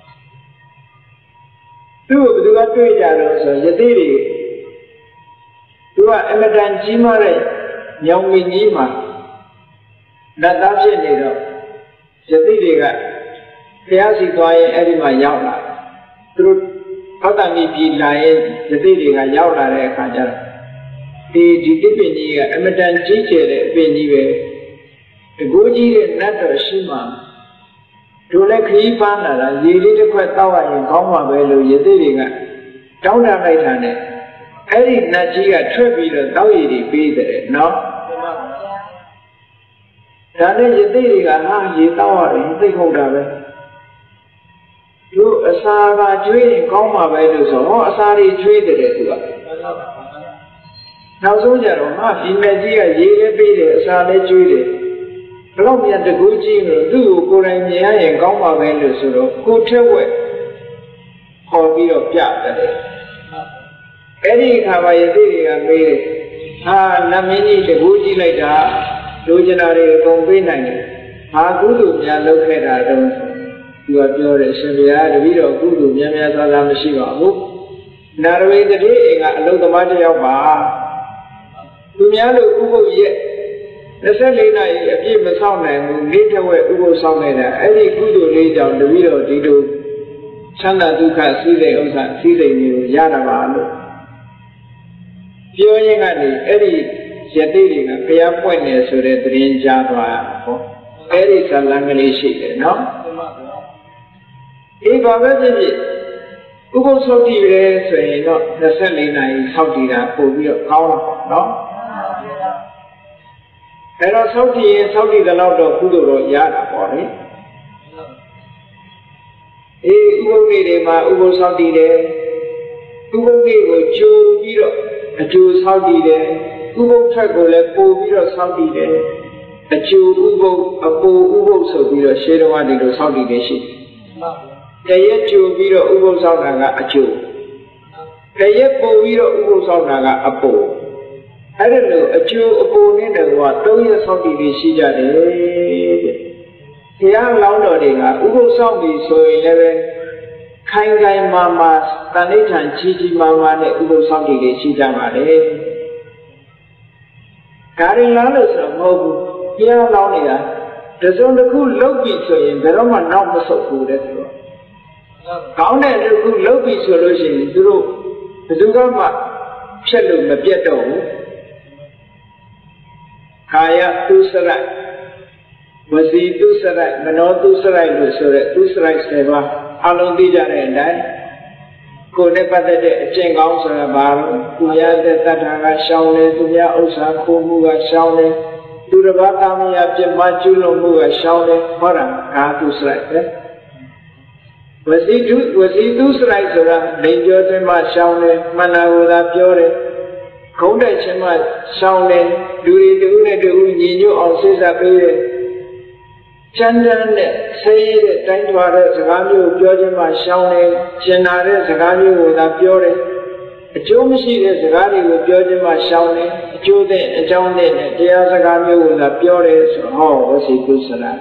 သူ့ကိုဘယ်သူကတွေ့ကြတော့ဆိုယသိတွေသူကအမတန်ကြီးမားတဲ့ညောင်မင်းကြီးမှာနတ်သားဖြစ်နေတော့ယသိတွေကဘုရားရှိသွားရင်အဲ့ဒီမှာရောက်လာသူတို့သောတာနိပြည်လာရင်ယသိတွေကရောက်လာတဲ့အခါကျတော့ဒီဒီတစ်ပင်ကြီးကအမတန်ကြီးကျယ်တဲ့အပင်ကြီးပဲတကူကြီးတဲ့နတ်တော်ရှိမှတို့လည်းခရီးပန်းလာတာရေလေးတစ်ခွက်တောက်ရရင်ကောင်းမှာပဲလို့ယသိတွေကတောင်းတလိုက်တာနဲ့အဲ့ဒီနတ်ကြီးကထွက်ပြီးတော့တောက်ရည်တွေပေးတယ်နော်ဒါနဲ့ယသိတွေကဟာရေတောက်ရတယ်သိဟုတ်တာပဲတို့အစာကကျွေးရင်ကောင်းမှာပဲလို့ဆိုဟောအစာတွေကျွေးတယ်သူကနောက်ဆုံးကြတော့ဟာဒီမြတ်ကြီးကရေလည်းပေးတယ်အစာလည်းကျွေးတယ်ဘလောက်မြန်တကူကြီးလို့သူ့ကိုကိုယ်တိုင်မြင်ရရင်ကောင်းပါပဲလို့ဆိုတော့ကိုထက်ဝက်ခေါ်ပြီးတော့ပြတယ်အဲ့ဒီအခါမှာယသိတွေကမေးတယ်ဟာနတ်မင်းကြီးတကူကြီးလိုက်တာလူကျင်တာတွေအကုန်ပေးနိုင်တယ်ဟာကုသိုလ်များလုပ်ခဲ့တာတော့သူကပြောတယ်ရှင်ဘုရားတပည့်တော်ကုသိုလ်များများသာသာမရှိပါဘူးနာရဝေတတိအိမ်ကအလုသမားတစ်ယောက်ပါသူများလို့ဥပုပ်ရဲ့၂၄နာရီအပြည့်မဆောင်နိုင်ဘူးနေထဝဲဥပုပ်ဆောင်နေတာအဲ့ဒီကုသိုလ်လေးကြောင့်တပည့်တော်ဒီလိုချမ်းသာဒုက္ခစီးတဲ့ဥစ္စာစီးတဲ့မျိုးရတာပါလို့ပြောရင်းကနေအဲ့ဒီယတိတွေကဘုရားပွင့်နေဆိုတဲ့သတင်းကြားသွားတာပေါ့အဲ့ဒီဇာလံကလေးရှိတယ်နော်အေးဘာပဲဖြစ်ဖြစ်ဥပုပ်ဆောက်တည်ပဲဆိုရင်တော့၂၄နာရီဆောက်တည်တာပို့ပြီးတော့ကောင်းတော့နော်အဲ့တော့ဆောက်တည်ရင်ဆောက်တည်တဲ့လောက်တော့ကုသိုလ်တော့ရတာပေါ့လေအေးဥပုပ်လေးတွေမှာဥပုပ်ဆောက်တည်တယ်ဥပုပ်လေးကိုကြိုပြီးတော့အကျိုးဆောက်တည်တယ်ဥပုပ်ထက်ကိုလည်းပို့ပြီးတော့ဆောက်တည်တယ်အကျိုးဥပုပ်အပိုဥပုပ်ဆိုပြီးတော့ရှေးတော်ကဒီလိုဆောက်တည်နေရှိတယ်တရက်ကျိုးပြီးတော့ဥပုပ်ဆောက်တာကအကျိုးတရက်ပို့ပြီးတော့ဥပုပ်ဆောက်တာကအပို့အဲ့ဒါလို့အကျိုးအပို့နဲ့တကွာသုံးရက်ဆောက်တည်ပြီးရှိကြတယ်တဲ့ဘုရားလောင်းတော်တွေကဥပုပ်ဆောက်ပြီးဆိုရင်လည်းခိုင်ခိုင်မာမာတဏိဋ္ဌာန်ကြီးကြီးမာမာနဲ့ဥပုပ်ဆောက်တည်ပြီးရှိကြပါတယ်ဒါရင်လားလို့ဆိုတော့မဟုတ်ဘူးဘုရားလောင်းနေတာတစုံတစ်ခုလုတ်ပြီဆိုရင်ဘယ်တော့မှနောက်မဆုတ်ဘူးတဲ့ဆိုတော့ကောင်းတဲ့တစ်ခုလုတ်ပြီဆိုလို့ရှိရင်သူတို့ dù có mà chất lượng mà biết đủ kaya tu sarai mà gì tu sarai mà nó tu sarai rồi rồi tu sarai sẽ vào alon đi ra đây đấy cô này bắt đầu trên cao sẽ là bảo tu nhà để ta thằng sau này tu nhà ông xã khu mua sau này tu ra bắt tam nhà trên mặt chú lông mua sau này hóa ra cả tu sarai đấy mà gì tu mà gì tu sarai rồi lên cho trên mặt sau này mà nào làပြောđấy không để trên mặt sau này đuôi đuôi này đuôi nhìn nhau ông sẽ ra bây giờ chân chân này xây để đánh thoại để sự cảm nhận biểu trên mặt sau này chân nào để sự cảm nhận của ta biểu đấy chỗ mới gì để sự cảm nhận của biểu trên mặt sau này chỗ để trong này để để sự cảm nhận của ta biểu đấy họ có sự tu sửa lại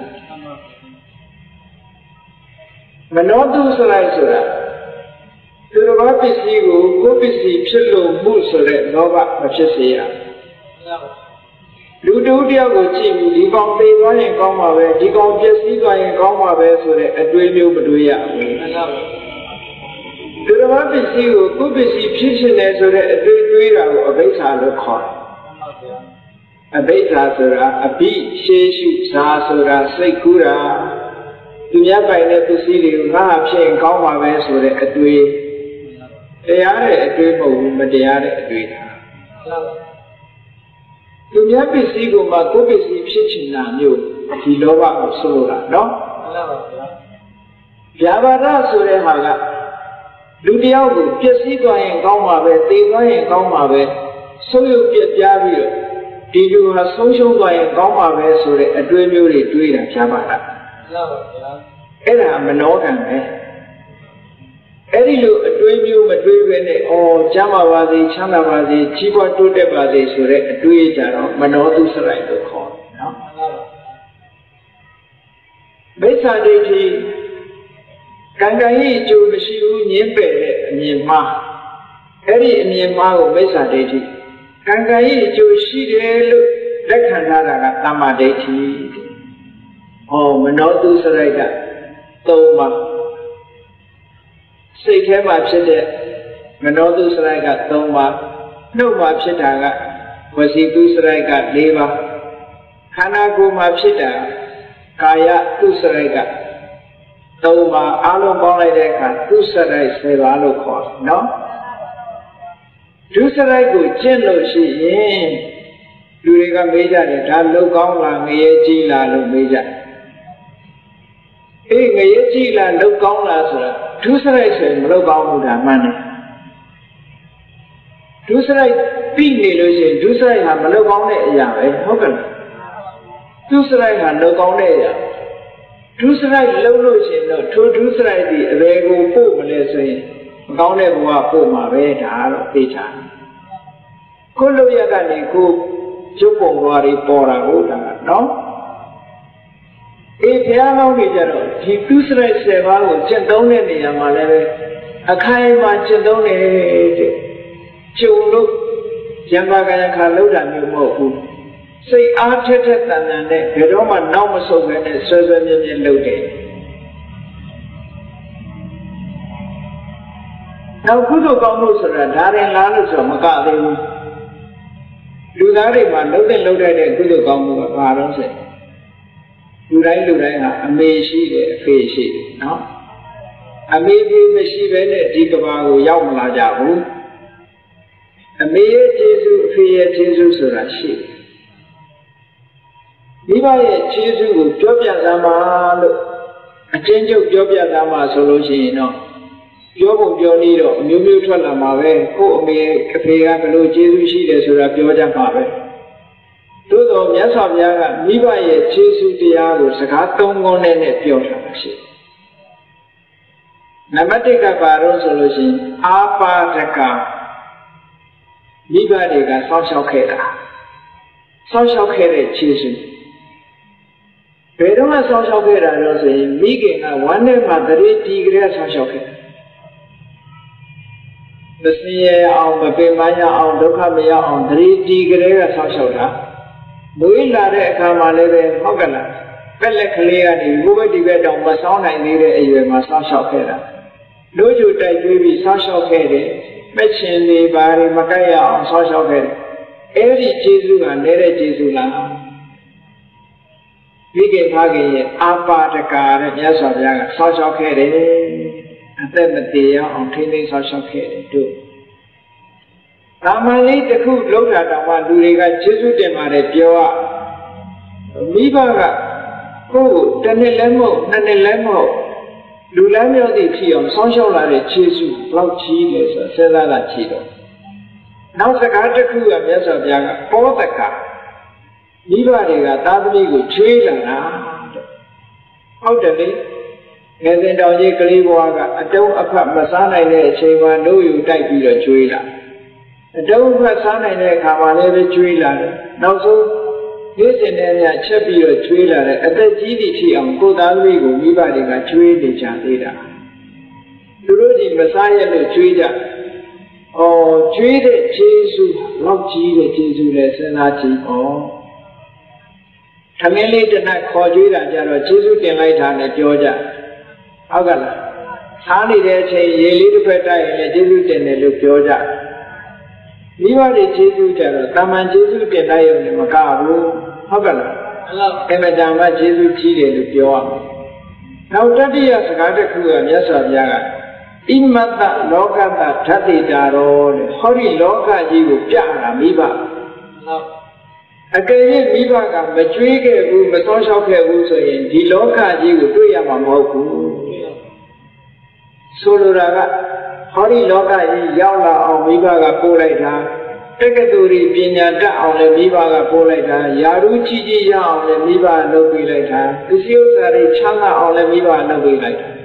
mà nó tu sửa lại sửa lại từ đó biết gì của cô biết gì biết lo mua sửa lại nó bạn mà biết gì àလူတို့တယောက်ကိုကြည့်ပြီးဒီကောင်သေသွားရင်ကောင်းမှာပဲဒီကောင်ပျက်စီးသွားရင်ကောင်းမှာပဲဆိုတဲ့အတွေ့အမျိုးမတွေ့ရဘူး။ဒီလိုမှပစ္စည်းကိုကိုယ်ပစ္စည်းဖြစ်ရှင်တယ်ဆိုတဲ့အတွေ့အတွေ့တာကိုအဘိဓါလို့ခေါ်တယ်။အဘိဓါဆိုတာအဘိရှေရှုဇာဆိုတာစိတ်ကူးတာသူများပိုင်တဲ့ပစ္စည်းတွေကိုငါဖြစ်ရင်ကောင်းမှာပဲဆိုတဲ့အတွေ့တရားတဲ့အတွေ့မဟုတ်ဘူးမတရားတဲ့အတွေ့တာ။သူများပစ္စည်းကိုမှကိုယ်ပစ္စည်းဖြစ်ချင်တာမျိုးဒီလောဘကိုဆိုလိုတာနော်မှန်ပါဗျာဗျာပါဒဆိုတဲ့ဟာကလူတယောက်ကိုပျက်စီးသွားရင်ကောင်းမှာပဲသေသွားရင်ကောင်းမှာပဲဆုံးရုပ်ပြက်ပြားပြီးတော့ဒီလူဟာဆုံးရှုံးသွားရင်ကောင်းမှာပဲဆိုတဲ့အတွေးမျိုးတွေတွေးတာဗျာပါဒမှန်ပါဗျာအဲ့ဒါမနောကံပဲအဲ့ဒီလိုအတွေးမျိုးမတွေးဘဲနဲ့အော်ကျမ်းပါပါစေချမ်းသာပါစေကြီးပွားတိုးတက်ပါစေဆိုတဲ့အတွေးကြတော့မနောတုစရိုက်လို့ခေါ်တယ်နော်မိစ္ဆာဒိဋ္ဌိကံကံရဲ့အကျိုးမရှိဘူးညင်းပယ်တဲ့အမြင်မှားအဲ့ဒီအမြင်မှားကိုမိစ္ဆာဒိဋ္ဌိကံကံရဲ့အကျိုးရှိတယ်လို့လက်ခံထားတာကသမ္မာဒိဋ္ဌိဟောမနောတုစရိုက်ကသုံးပါစိတ်ထဲမှာဖြစ်တဲ့မနောတုစရိုက်ကသုံးပါနှုတ်မှာဖြစ်တာကဝစီတုစရိုက်က၄ပါခန္ဓာကိုယ်မှာဖြစ်တာကာယတုစရိုက်ကသုံးပါအားလုံးပေါင်းလိုက်တဲ့အခါတုစရိုက်၁၀ပါလို့ခေါ်တယ်နော်ဒုစရိုက်ကိုကျင့်လို့ရှိရင်လူတွေကမေးကြတယ်ဒါလောက်ကောင်းလားငရဲကြီးလားလို့မေးကြတယ်အေးငရဲကြီးလားလောက်ကောင်းလားဆိုတာဒုစရိုက်ဆိုရင်မလောက်ကောင်းဘူးဒါမှန်တယ်ဒုစရိုက်ပြီးနေလို့ရှိရင်ဒုစရိုက်ဟာမလောက်ကောင်းတဲ့အရာပဲဟုတ်ကဲ့ဒုစရိုက်ဟာလောက်ကောင်းတဲ့အရာဒုစရိုက်လုံးလို့ရှိရင်တော့ထိုဒုစရိုက်ဒီအရေကိုပို့မလဲဆိုရင်မကောင်းတဲ့ဘဝပို့မှာပဲဒါကတော့သိချာကိုလိုရကနေကိုရုပ်ပုံဘဝတွေပေါ်တာဟုတ်တာနော်အေးဘုရားကောင်းတွေကြတော့ဒီဒုစရိုက်၁၀ပါးကိုကျင့်သုံးတဲ့နေရာမှာလည်းပဲအခိုင်အမာကျင့်သုံးတယ်တဲ့ကျုံလို့ရံပါကရခါလောက်တာမျိုးမဟုတ်ဘူးစိတ်အားထက်ထက်တန်တန်နဲ့ဘယ်တော့မှနောက်မဆုတ်ဘဲနဲ့ဆွဲဆွဲမြဲမြဲလုပ်တယ်နောက်ကုသိုလ်ကောင်းမှုဆိုတာဒါရင်လားလို့ဆိုမကသေးဘူးလူသားတွေမှာလုပ်တဲ့လုပ်တဲ့ကုသိုလ်ကောင်းမှုကဘာလို့ဆိုလူတိုင်းလူတိုင်းဟာအမေရှိတယ်အဖေရှိတယ်နော်အမေဖေမရှိဘဲနဲ့ဒီကဘာကိုရောက်မလာကြဘူးအမေရဲ့ကျေးဇူးအဖေရဲ့ကျေးဇူးဆိုတာရှိတယ်မိဘရဲ့ကျေးဇူးကိုပြောပြသမှာလို့အချင်းချုပ်ပြောပြသမှာဆိုလို့ရှိရင်တော့ပြောပုံပြောနည်းတော့အမျိုးမျိုးထွက်လာမှာပဲကို့အမေအဖေကဘယ်လိုကျေးဇူးရှိတယ်ဆိုတာပြောကြမှာပဲသို့တော်မြတ်စွာဘုရားကမိဘရဲ့ကျေးဇူးတရားကိုစကားသုံးခုနဲ့နဲ့ပြောထားတာရှိနံပါတ်တစ်ကဘာလို့ဆိုလို့ရှိရင်အာပါဒကမိဘတွေကစောင့်ရှောက်ခဲ့တာစောင့်ရှောက်ခဲ့တဲ့ကျေးဇူးဘယ်တော့မှစောင့်ရှောက်ခဲ့တာလို့ဆိုရင်မိခင်ကဝမ်းထဲမှာတရေတီကြတဲ့စောင့်ရှောက်ခဲ့သစင်ရအောင်မပင်မရအောင်ဒုက္ခမရောက်အောင်တရေတီကြတဲ့ကစောင့်ရှောက်တာမွေးလာတဲ့အခါမှာလည်းပဲဟုတ်ကဲ့လားပက်လက်ကလေးကနေဘိုးဘက်ဒီဘက်တောင်မဆောင်နိုင်သေးတဲ့အရွယ်မှာစောင့်ရှောက်ခဲ့တာလို့ကျတိုက်တွေးပြီးစောင့်ရှောက်ခဲ့တယ် mấy chuyện gì bà đi mà cái ông sao sao cái ấy đi Giêsu à nể để Giêsu là vì cái phá cái apa tất cả đấy nhớ sao vậy sao sao cái đấy anh ta mất đi ông thấy nên sao sao cái đấy được ta mà lấy tất cả lúc ra đâu mà lùi cái Giêsu để mà để biểu à mi ba cái cô tên này lấy mồ tên này lấy mồ lùi lấy nhau thì khi ông sao sao là để Giêsu lâu chi để sao sẽ là là chi đó nào tất cả tất cả nhớ sao vậy bỏ tất cả mi ba này cái ta bị cái chơi là na không được đi nghe tin đầu gì cái gì qua cái đâu ấp ấp mà sáng nay này chơi mà đâu yêu đại bị rồi chơi là đâu mà sáng nay này khám mà này bị chơi là nào số thế thì này nhà chấp bị rồi chơi là đấy ở đây chỉ đi thì ông cô ta bị của mi ba này cái chơi để trả đi đã rồi thì mà sáng nay rồi chơi ra ồ chơi để Giêsu lâu chỉ để Giêsu để xem là chỉ ồ thằng em lấy tên này khó chơi ra cho rồi Giêsu tiền lại thằng này cho ra áo cái là sáng đi để chơi ye lý được phải tay là Giêsu tiền này được cho ra lý do để Giêsu cho rồi ta mang Giêsu tiền này rồi mà cả bu áo cái là em mà chẳng mà Giêsu chỉ để được cho nào tất đi à cái cái khu à nhớ sao vậy à imata lokata thati daro hori loka ji ko pya la mi ba a ke ye mi ba ka ma chwe ke bu ma saw shaw ke bu so yin di loka ji ko twai ya ma ma hok bu so lo ra ka hori loka ji yaw la aw mi ba ka po lai tha takatu ri panya tat aw le mi ba ka po lai tha yaru chi chi ya aw le mi ba lou pi lai tha kisi ussa ri chang la aw le mi ba lou pi lai tha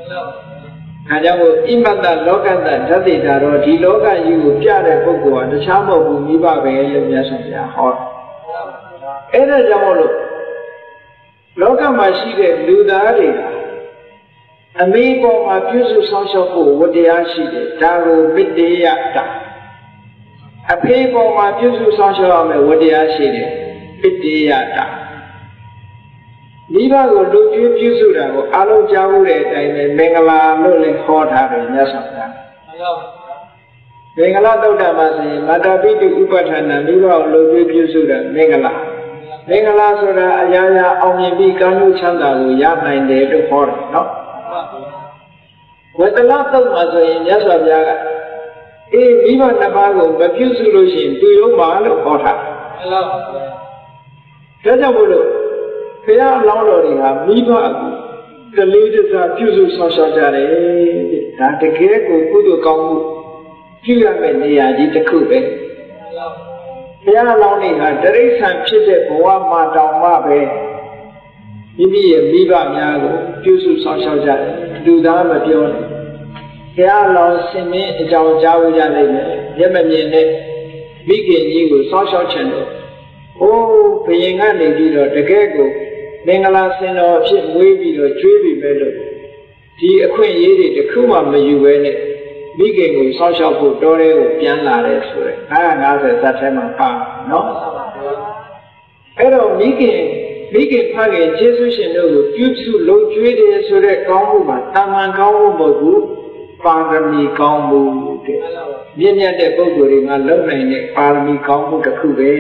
à cho một imata lokata thati daro di loka ji ko pya de puggol a tachha ma bu mi ba be lo nya sa ya hoအဲ့ဒါကြောင့်မို့လို့လောကမှာရှိတဲ့လူသားတွေအမေပေါ်မှာပြုစုဆောင်ရှောက်ဖို့ဝတ္တရားရှိတယ်ဒါကိုမေတ္တေယတာအဖေပေါ်မှာပြုစုဆောင်ရှောက်ရမယ်ဝတ္တရားရှိတယ်မေတ္တေယတာမိဘကိုလူကျွေးပြုစုတာကိုအလုံးကြားမှုတဲ့အတိုင်းပဲမင်္ဂလာလို့လည်းခေါ်ထားတယ်မြတ်စွာဘုရားမင်္ဂလာသုတ်တမှာဆိုရင်မာတာပိတုဥပဋ္ဌာဏမိဘကိုလူကျွေးပြုစုတာမင်္ဂလာမင်္ဂလာဆိုတာအရာရာအောင်မြင်ပြီးကောင်းကျိုးချမ်းသာကိုရနိုင်တယ်လို့ခေါ်တယ်နော်ဝတ္တလသုတ်မှာဆိုရင်မြတ်စွာဘုရားကအေးမိဘနှစ်ပါးကိုမပြုစုလို့ရှိရင်သူရုံးပါလို့ခေါ်ထားတယ်ဒါကြောင့်မို့လို့ဘုရားအလောင်းတော်တွေကမိဘကလေးတစားပြုစုဆောင်ရှောက်ကြတယ်ဒါတကယ်ကိုကုသိုလ်ကောင်းမှုပြုရမယ့်နေရာကြီးတစ်ခုပဲဘုရားအလောင်းတွေကတရိစ္ဆာန်ဖြစ်တဲ့ဘဝမှာတောင်မှပဲမိမိရဲ့မိဘများကိုပြုစုဆောင်ရှောက်ကြတယ်လူသားမပြောနဲ့ဘုရားအလောင်းဆင်မင်းအကြောင်းကြားဝကြလိမ့်မယ်မျက်မမြင်နဲ့မိခင်ကြီးကိုဆောင်ရှောက်ခြင်းတော့အိုးဘယင်ကနေပြီးတော့တကယ်ကိုမင်္ဂလာစင်တော်ဖြစ်မွေးပြီးတော့ကျွေးပြီးမဲ့လို့ဒီအခွင့်အရေးတွေတစ်ခုမှမယူဘဲနဲ့မိခင်ကိုစောင့်ရှောက်ဖို့တော်ရဲကိုပြန်လာတယ်ဆိုရယ်၅၅၀ဇတ်ထဲမှာပါနော်အဲ့တော့မိခင်မိခင်ဖခင်ယေရှုရှင်တို့ကိုပြုစုလုံကျွေးတယ်ဆိုတဲ့ကောင်းမှုမှာတာမန်ကောင်းမှုမဟုတ်ဘူးပါရမီကောင်းမှုတဲ့မြင့်မြတ်တဲ့ပုဂ္ဂိုလ်တွေကလုံနိုင်တဲ့ပါရမီကောင်းမှုတစ်ခုပဲ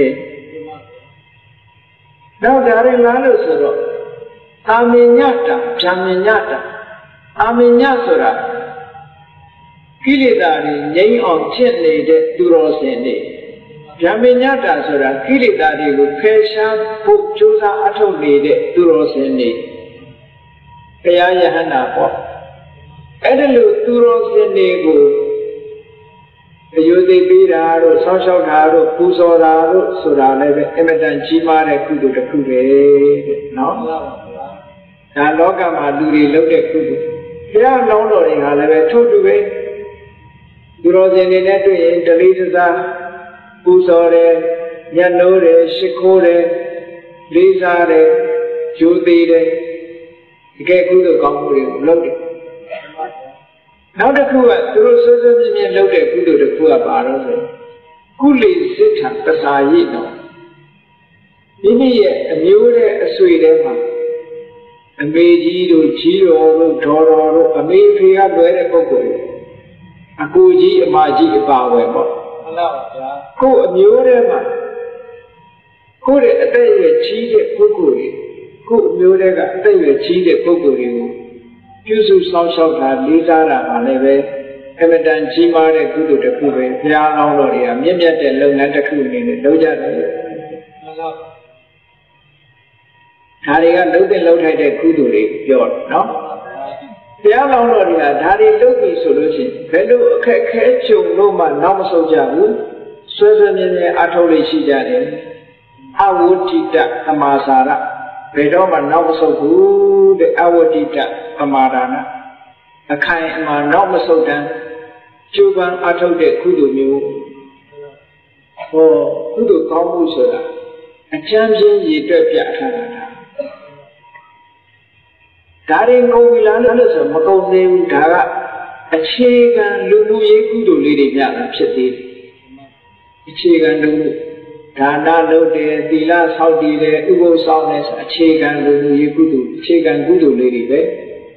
နောက်ဒါရင်လားလို့ဆိုတော့အာမင်ညတာဗျာမင်ညတာအာမင်ညဆိုတာကိလေသာတွေငြိမ်းအောင်ဖြစ်နေတဲ့သူတော်စင်တွေဗျာမင်ညတာဆိုတာကိလေသာတွေကိုဖယ်ရှားဖို့ကြိုးစားအထောက်နေတဲ့သူတော်စင်တွေဘုရားယဟန္တာပေါ့အဲ့ဒါလို့သူတော်စင်တွေကိုအယုသိပေးတာတို့ဆောင်းလျှောက်တာတို့ပူဇော်တာတို့ဆိုတာလည်းပဲအမတန်ကြီးမားတဲ့ကုသိုလ်တစ်ခုပဲတဲ့နော်ဒါလောကမှာလူတွေလုပ်တဲ့ကုသိုလ်ဘုရားလောင်းတော်တွေကလည်းပဲထို့တူပဲသူတော်စင်တွေနဲ့တွေ့ရင်တလေးတစားပူဇော်တယ်ညနိုးတယ်ရှိခိုးတယ်လေးစားတယ်ဂျိုးသေးတယ်တကယ်ကုသိုလ်ကောင်းမှုတွေကိုလုပ်တယ်နောက်တစ်ခုကသူတို့စိုးစိုးမြင့်မြင့်လုပ်တဲ့ကုသိုလ်တစ်ခုကပါတော့ဆိုကုလိစိတ်ထပစာရိတော့မိမိရဲ့အမျိုးတဲ့အဆွေထဲမှာအမေကြီးတို့ကြီးတော်တို့ဒေါ်တော်တို့အမေဖေကလွယ်တဲ့ပုဂ္ဂိုလ်တွေ a cô ji a ma ji a ba we bo cô a myo de ma cô de a tai yue chi de pukko ri cô a myo de ka a tai yue chi de pukko ri ko pyu su saung shauk tha li sa ra ma le be a ma tan chi ma de kudo takku be phaya laung lo ri a myet myat de lung ngan takku ne ne lou ja deဒါတွေကလုံးတဲ့လုံးထိုက်တဲ့ကုသိုလ်တွေပြောတယ်နော်ဘုရားလောင်းတော်တွေကဒါတွေလုပ်ပြီဆိုလို့ရှိရင်ဘယ်လိုအခက်ခဲကြုံလို့မှနောက်မဆုတ်ကြဘူးဆွဲဆွဲမြဲမြဲအထောက်လေးရှိကြတယ်အဝဋ္ဌိတသမာစာရဘယ်တော့မှနောက်မဆုတ်ဘူးတဲ့အဝဋ္ဌိတသမာဒါနအခိုင်အမာနောက်မဆုတ်တဲ့ကျိုးပန်းအထောက်တဲ့ကုသိုလ်မျိုးဟောကုသိုလ်ကောင်းမှုဆိုတာအကျမ်းပြင်းရည်တွက်ပြထားတာဒါရင်ကုန်ပြီလားလို့ဆိုမကုန်သေးဘူးဒါကအခြေခံလူလူရေးကုသိုလ်လေးတွေညတာဖြစ်သေးတယ်အခြေခံလူလူဒါနလုပ်တယ်သီလဆောက်တည်တယ်ဥပုသ်ဆောင်တယ်ဆိုအခြေခံလူလူရေးကုသိုလ်အခြေခံကုသိုလ်လေးတွေပဲ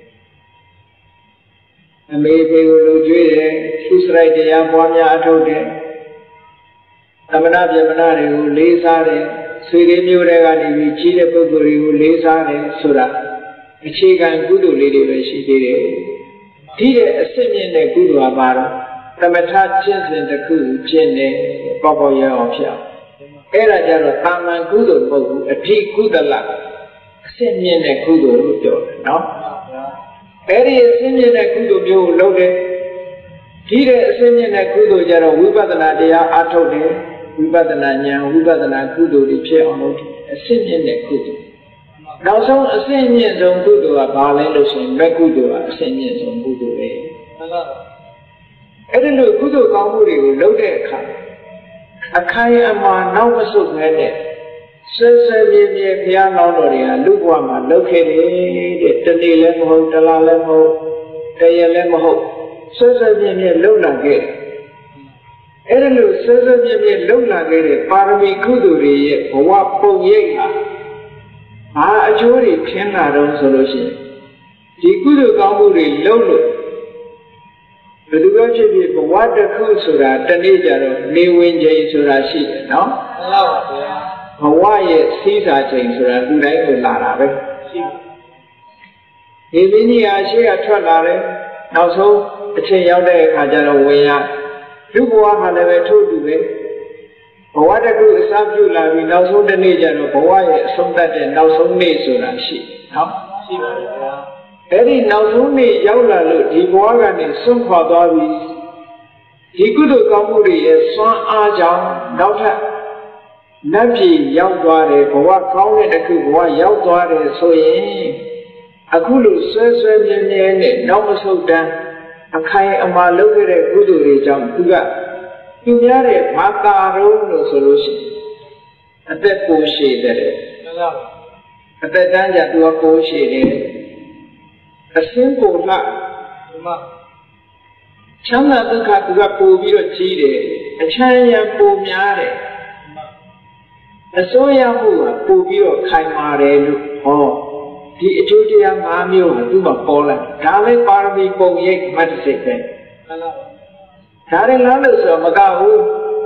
အမေဖေကိုလူကျွေးတယ်သုစရိုက်တရားပွားများအထုတ်တယ်သမဏဗျမဏတွေကိုလေးစားတယ်ဆွေတွေမျိုးတွေကနေပြီးကြီးတဲ့ပုဂ္ဂိုလ်တွေကိုလေးစားတယ်ဆိုတာအခြေခံကုသိုလ်လေးတွေပဲရှိသေးတယ်။ဒီတဲ့အစစ်မြင့်တဲ့ကုသိုလ်ကပါတော့သမထကျင့်စဉ်တစ်ခုကျင့်နေပေါ့ပေါ့ရအောင်ဖြစ်အောင်။အဲ့ဒါကြတော့တာမန်ကုသိုလ်မဟုတ်ဘူးအဓိကုသလအစစ်မြင့်တဲ့ကုသိုလ်လို့ပြောတယ်နော်။အဲ့ဒီအစစ်မြင့်တဲ့ကုသိုလ်မျိုးကိုလုပ်တယ်။ဒီတဲ့အစစ်မြင့်တဲ့ကုသိုလ်ကြတော့ဝိပဿနာတရားအားထုတ်တယ်ဝိပဿနာဉာဏ်ဝိပဿနာကုသိုလ်တွေဖြစ်အောင်လုပ်တယ်အစစ်မြင့်တဲ့ကုသိုလ်နောက်ဆုံးအစစ်မြင့်ဆုံးကုသိုလ်ကဘာလဲလို့ဆိုရင်မဲ့ကုသိုလ်ကအစစ်မြင့်ဆုံးကုသိုလ်ပဲမှန်ပါပါအဲ့ဒီလိုကုသိုလ်ကောင်းမှုတွေကိုလုပ်တဲ့အခါအခိုင်အမာနောက်မဆုတ်ခဲနဲ့ဆွဲဆွဲမြဲမြဲဘုရားလောင်းတော်တွေကလူဘဝမှာလုပ်ခဲ့တယ်တဲ့တနေ့လည်းမဟုတ်တလားလည်းမဟုတ်တရက်လည်းမဟုတ်ဆွဲဆွဲမြဲမြဲလုပ်လာခဲ့တယ်အဲ့ဒီလိုဆွဲဆွဲမြဲမြဲလုပ်လာခဲ့တဲ့ပါရမီကုသိုလ်တွေရဲ့ဘဝပုံရိပ်ဟာဘာအကျိုးတွေထင်လာတော့ဆိုလို့ရှိရင်ဒီကုသိုလ်ကောင်းမှုတွေလုပ်လို့ဘယ်သူပဲဖြစ်ဖြစ်ဘဝတစ်ခုဆိုတာတနေ့ကြတော့နေဝင်ချိန်ဆိုတာရှိတယ်နော်မှန်ပါပါဗျာဘဝရဲ့စီးစာချိန်ဆိုတာလူတိုင်းကိုလာတာပဲရှိတယ်ဒီမင်းကြီးဟာရှေ့ကထွက်လာတယ်နောက်ဆုံးအချိန်ရောက်တဲ့အခါကျတော့ဝင်ရလူဘဝဟာလည်းပဲထို့တူပဲဘဝတစ်ခုအစပြုလာပြီးနောက်ဆုံးတစ်နေ့ကျတော့ဘဝရဲ့အဆုံးသတ်တဲ့နောက်ဆုံးနေ့ဆိုတာရှိနော်ရှိပါဗျာအဲ့ဒီနောက်ဆုံးနေ့ရောက်လာလို့ဒီဘဝကနေစွန့်ခွာသွားပြီးဒီကုသိုလ်ကောင်းမှုတွေရဲ့စွမ်းအားကြောင့်နောက်ထပ်နတ်ပြည်ရောက်သွားတယ်ဘဝကောင်းတဲ့တစ်ခုဘဝရောက်သွားတယ်ဆိုရင်အခုလိုဆွဲဆွဲမြဲမြဲနဲ့နောက်မဆုတ်တမ်းအခိုင်အမာလုပ်ခဲ့တဲ့ကုသိုလ်တွေကြောင့်သူကသူများတဲ့ဘာသာရုံးလို့ဆိုလို့ရှိရင်အသက်ပိုရှည်တယ်မှန်ပါဘူးအသက်တန်းကြသူကပိုရှည်တယ်အစင်းကိုလှမှချမ်းသာဒုက္ခသူကပိုပြီးတော့ကြီးတယ်အချမ်းရံပိုများတယ်အစိုးရမှုကပိုပြီးတော့ခိုင်မာတယ်လို့ဟောဒီအကျိုးတရား၅မျိုးကသူ့မှာပေါ်လာဒါလည်းပါရမီပုံရိပ်မှတ်စိတ်ပဲမှန်ပါဘူးဒါရင်လားလို့ဆိုတော့မကဘူး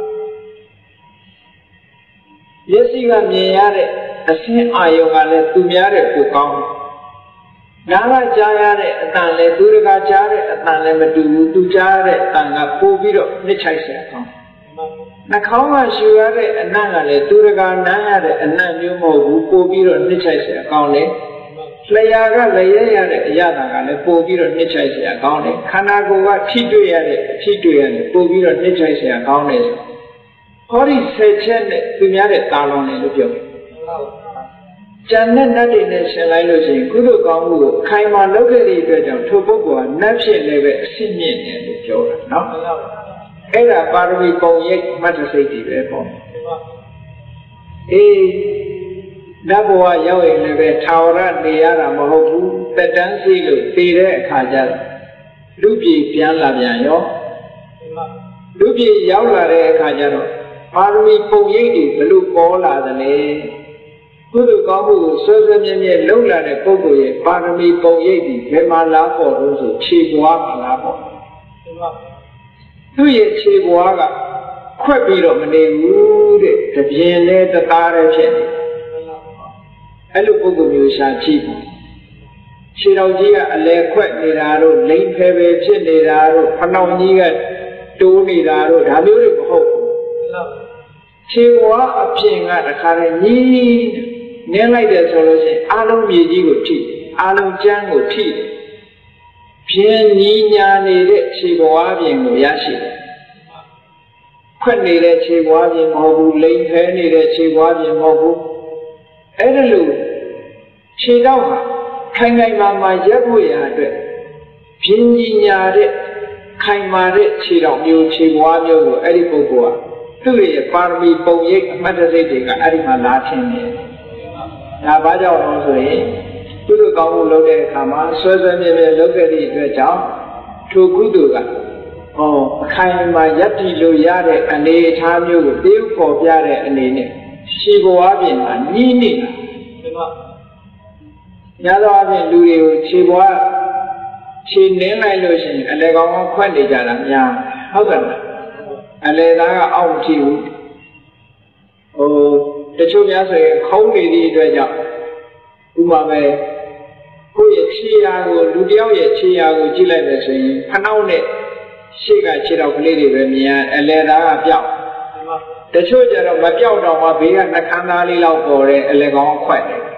မျက်စိကမြင်ရတဲ့အဆင်းအာယုံကလည်းသူများတဲ့ကိုကောင်းနားကကြားရတဲ့အတန်လည်းသူတကာကြားတဲ့အတန်လည်းမတူဘူးသူကြားတဲ့အတန်ကပိုပြီးတော့နှစ်ချိုက်ဆရာကောင်းနှာခေါင်းကရှူရတဲ့အနံ့ကလည်းသူတကာနားရတဲ့အနံ့မျိုးမဟုတ်ဘူးပိုပြီးတော့နှစ်ချိုက်ဆရာကောင်းတယ်လျှာကလည်းရရတဲ့အရာကလည်းပို့ပြီးတော့နှစ်ချိုက်เสียကောင်းတယ်ခန္ဓာကိုယ်ကထိတွေ့ရတဲ့အထိတွေ့ရတယ်ပို့ပြီးတော့နှစ်ချိုက်เสียကောင်းတယ်ဟောဒီဆယ်ချက်နဲ့သူများတဲ့တာလွန်တယ်လို့ပြောတယ်ကျန်တဲ့နတ်တွေနဲ့ရှင်းလိုက်လို့ရှိရင်ကုသိုလ်ကောင်းမှုကိုခိုင်မာလုပ်ခဲ့တဲ့အတွက်ကြောင့်ထိုပုဂ္ဂိုလ်ကနတ်ဖြစ်လည်းပဲအစစ်မြင့်တယ်လို့ပြောတာနော်အဲ့ဒါပါရမီပုံရိပ်မှတ်တစိတ်တွေပဲပေါ့အေးနတ်ဘဝရောက်ရင်လည်းပဲထာဝရနေရတာမဟုတ်ဘူးတက်တန်းစီလို့တည်တဲ့အခါကျတော့လူပြည်ပြန်လာပြန်ရောလူပြည်ရောက်လာတဲ့အခါကျတော့ပါရမီပုံရိပ်တွေဘလို့ပေါ်လာသလဲကုသိုလ်ကောင်းမှုကိုဆွဲဆွဲမြဲမြဲလုပ်လာတဲ့ပုဂ္ဂိုလ်ရဲ့ပါရမီပုံရိပ်တွေဘယ်မှာလာပေါ်လို့ဆိုခြေပွားမှာလားပေါ့သူ့ရဲ့ခြေဘွားကခွက်ပြီးတော့မနေဘူးတဲ့တပြင်းနဲ့တသားတည်းဖြစ်နေအဲ့လိုပုဂ္ဂိုလ်မျိုးရှာကြည့်ခြေတော်ကြီးကအလဲခွက်နေတာတို့လိမ့်ဖဲပဲဖြစ်နေတာတို့ဖနှောင်ကြီးကတိုးနေတာတို့ဒါမျိုးတွေမဟုတ်ဘူးခြေဘွားအပြင်ကတခါတည်းညီးနင်းလိုက်တယ်ဆိုလို့ရှိရင်အာလုံးမြေကြီးကိုထိအာလုံးကျန်းကိုထိပြင်းညီးညာနေတဲ့ခြေဘွားပြင်ကိုရရှိတယ်ခွက်နေတဲ့ခြေဘွားပြင်မဟုတ်ဘူးလိမ့်ဖဲနေတဲ့ခြေဘွားပြင်မဟုတ်ဘူးအဲ့ဒါလို့ခြေတော့ဟာခိုင်ခိုင်မာမာရက်ဖို့ရအတွက်ပြင်းကြီးညာတဲ့ခိုင်မာတဲ့ခြေတော်မျိုးခြေဘွားမျိုးကိုအဲ့ဒီပုဂ္ဂိုလ်ကသူ့ရဲ့ပါရမီပုံရိပ်အမှတ်တစိတ်တွေကအဲ့ဒီမှာလာထင်တယ်ဒါဘာကြောင့်လဲဆိုရင်သူတို့ကောင်းမှုလုပ်တဲ့အခါမှာဆွဲဆွဲမြဲမြဲလုပ်ခဲ့သည့်အတွက်ကြောင့်ထိုကုသိုလ်ကဟောအခိုင်မာရပ်တည်လို့ရတဲ့အနေအထားမျိုးကိုတေးပေါ်ပြတဲ့အနေနဲ့ခြေဘွားပြင်မှာနီးနေတာညသောအပြင်လူတွေကိုခြေဘွားခြေနင်းလိုက်လို့ရှိရင်အလေကောင်ကခွက်နေကြတာများဟုတ်ကဲ့လားအလေသားကအောက်မထိဘူးဟိုတချို့များဆိုရင်ခုံးနေသည့်အတွက်ကြောင့်ဥပမာပဲကိုယ့်ရဲ့ခြေရာကိုလူတယောက်ရဲ့ခြေရာကိုကြည့်လိုက်တယ်ဆိုရင်ဖနှောက်နဲ့ရှေ့ကခြေတော်ကလေးတွေပဲမြင်အလေသားကပြောက်တချို့ကျတော့မပြောက်တော့မှဘေးကနှခမ်းသားလေးလောက်ပေါ်တဲ့အလေကောင်ခွက်တယ်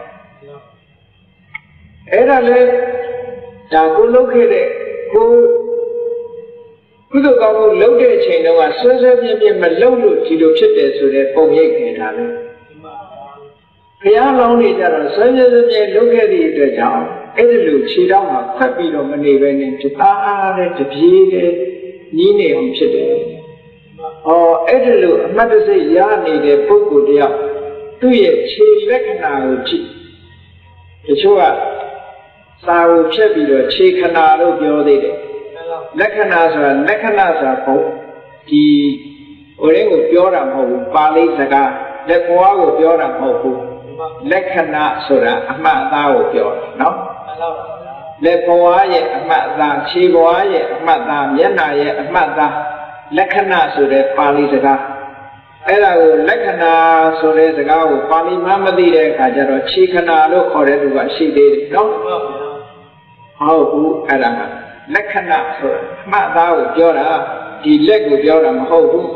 အဲ့ဒါလေဒါကိုလုပ်ခဲ့တဲ့ကိုကုသိုလ်ကောင်းမှုလုပ်တဲ့အချိန်တုန်းကဆွဲဆွဲပြင်းပြင်းမလုပ်လို့ဒီလိုဖြစ်တယ်ဆိုတဲ့ပုံရိပ်နေတာလေဘုရားလောင်းနေကြတော့ဆွဲဆွဲပြင်းပြင်းလုပ်ခဲ့တဲ့အတွက်ကြောင့်အဲ့ဒီလိုခြေတော်မှာဖက်ပြီးတော့မနေပဲနဲ့တအားတဲ့တပြေးတဲ့ညီးနေအောင်ဖြစ်တယ်။အော်အဲ့ဒီလိုအမှတ်တစိတ်ရနေတဲ့ပုဂ္ဂိုလ်တယောက်သူ့ရဲ့ခြေလက္ခဏာကိုကြည့်တချို့ကစာကိုဖြတ်ပြီးတော့ခြေခဏလို့ပြောသေးတယ်လက္ခဏာဆိုတာလက္ခဏာဆိုတာပေါ့ဒီဟိုရင်းကိုပြောတာမဟုတ်ဘူးပါဠိစကားလက်ဘွားကိုပြောတာမဟုတ်ဘူးလက္ခဏာဆိုတာအမှတ်အသားကိုပြောတာနော်လက်ဘွားရဲ့အမှတ်အသားခြေဘွားရဲ့အမှတ်အသားမျက်နှာရဲ့အမှတ်အသားလက္ခဏာဆိုတဲ့ပါဠိစကားအဲ့ဒါကိုလက္ခဏာဆိုတဲ့စကားကိုပါဠိမှမသိတဲ့အခါကျတော့ခြေခဏလို့ခေါ်တဲ့သူကရှိသေးတယ်နော်ဟုတ်ဘူးအဲ့ဒါကလက္ခဏာဆိုတာအမှတ်အသားကိုပြောတာဒီလက်ကိုပြောတာမဟုတ်ဘူး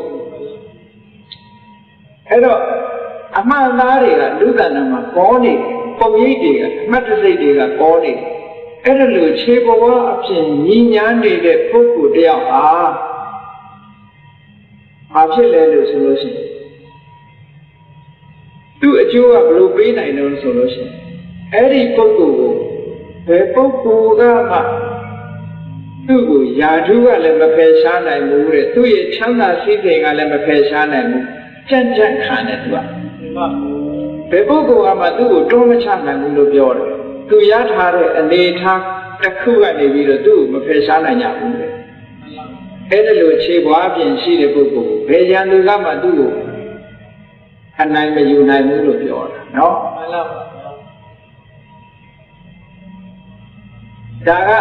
အဲ့တော့အမှန်သားတွေကလူကဏ္ဍမှာပေါ်နေပုံရိပ်တွေကအမှတ်တစိတ်တွေကပေါ်နေအဲ့ဒါလိုခြေဘဝအဖြစ်ညီညာနေတဲ့ပုဂ္ဂိုလ်တယောက်ဟာဘာဖြစ်လဲလို့ဆိုလို့ရှိရင်သူ့အကျိုးကဘယ်လိုပေးနိုင်လို့ဆိုလို့ရှိရင်အဲ့ဒီပုဂ္ဂိုလ်ကိုဘယ်ပုဂ္ဂိုလ်ကမှသူ့ကိုယာထုကလည်းမဖယ်ရှားနိုင်ဘူးတဲ့သူ့ရဲ့ချမ်းသာစိတ်တွေကလည်းမဖယ်ရှားနိုင်ဘူးကြံ့ကြံ့ခံတယ်သူကဘယ်ပုဂ္ဂိုလ်ကမှသူ့ကိုတွန်းမချနိုင်ဘူးလို့ပြောတယ်သူရထားတဲ့အနေထားတစ်ခုကနေပြီးတော့သူ့ကိုမဖယ်ရှားနိုင်ကြဘူးတဲ့အဲ့ဒါလိုခြေဘွားပြင်ရှိတဲ့ပုဂ္ဂိုလ်ဘယ်ရန်သူကမှသူ့ကိုအနိုင်မယူနိုင်ဘူးလို့ပြောတာနော်မှန်ပါပါဒါက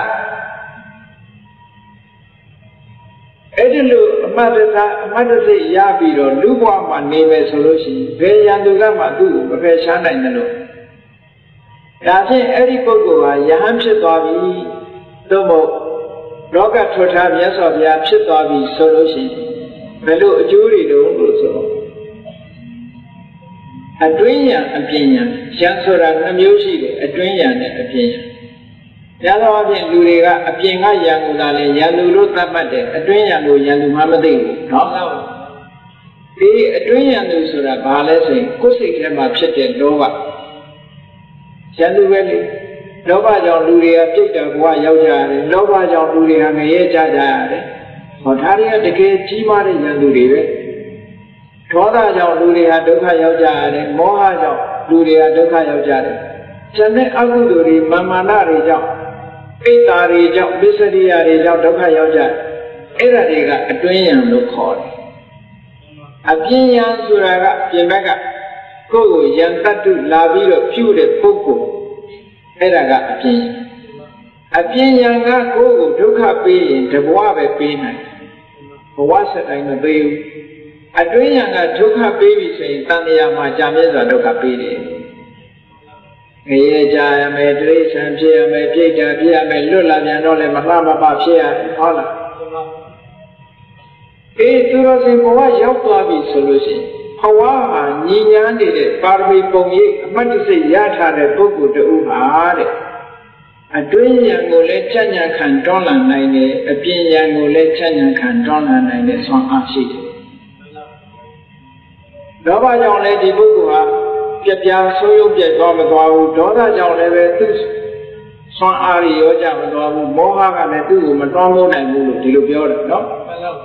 အဲ့ဒီလိုအမှတ်တရအမှတ်တစိတ်ရပြီးတော့လူဘဝမှာနေမယ်ဆိုလို့ရှိရင်ဘယ်ရန်သူကမှသူ့ကိုမဖယ်ရှားနိုင်တယ်လို့ဒါဖြင့်အဲ့ဒီပုဂ္ဂိုလ်ဟာယဟန်ဖြစ်သွားပြီသို့မဟုတ်လောကထွဋ်ထားမြတ်စွာဘုရားဖြစ်သွားပြီဆိုလို့ရှိရင်ဘယ်လိုအကျိုးတွေတုံးလို့ဆိုအတွင်းဉာဏ်အပြင်ဉာဏ်ဉာဏ်ဆိုတာနှမျိုးရှိတယ်အတွင်းဉာဏ်နဲ့အပြင်ဉာဏ်ရသောအပြင်လူတွေကအပြင်ကဉာဏ်ကိုသာလေဉာဏ်လူလို့သတ်မှတ်တယ်အတွင်းဉာဏ်ကိုဉာဏ်လူမှမသိဘူးနော်ဒီအတွင်းဉာဏ်လူဆိုတာဘာလဲဆိုရင်ကိုယ်စိတ်ထဲမှာဖြစ်တဲ့လောဘဉာဏ်လူပဲလေလောဘကြောင့်လူတွေကပြိတ္တာဘဝရောက်ကြရတယ်လောဘကြောင့်လူတွေဟာငရဲကြကြရတယ်ဟောဒါတွေကတကယ်ကြီးမားတဲ့ဉာဏ်လူတွေပဲဒေါသကြောင့်လူတွေဟာဒုက္ခရောက်ကြရတယ်မောဟကြောင့်လူတွေဟာဒုက္ခရောက်ကြတယ်ဉာဏ်နဲ့အကုသိုလ်တွေမာမာနတွေကြောင့်ပိတ္တာတွေကြောင့်ပစ္စရိယာတွေကြောင့်ဒုက္ခရောက်ကြတယ်အဲ့ဒါတွေကအတွင်းဉာဏ်လို့ခေါ်တယ်အပြင်ဉာဏ်ဆိုတာကပြင်ဘက်ကကိုယ်ကိုယံတတ္တုလာပြီးတော့ပြုတဲ့ပုဂ္ဂိုလ်အဲ့ဒါကအပြင်အပြင်ဉာဏ်ကကိုယ်ကိုဒုက္ခပေးရင်တဘဝပဲပေးနိုင်ဘ bố sẽ đánh nó bêu à đối nhà là thuốc hấp baby say tan nhà mà cha mẹ rồi đâu gặp baby người cha mẹ đứa sản phía mẹ phía cha phía mẹ luôn là nhà nó lại mà làm mà bà phía họ là cái tôi nói rằng bố giáo qua bị sửa gì hoa mà nhìn nhá đi đấy bà bị bông gì mà chỉ sẽ giá thà đấy bố cụ được à đấy à đối nhà ngồi lên chân nhà khăn tròn là này này ở bên nhà ngồi lên chân nhà khăn tròn là này này xoắn áp xí đó bao giờ này thì bố cụ à việc nhà số dụng việc đó mà đó đó là giờ này về tu xoắn áp đi ở nhà mà đó mua hàng cái này tu mà đó mua này mua được thì lúc đó đó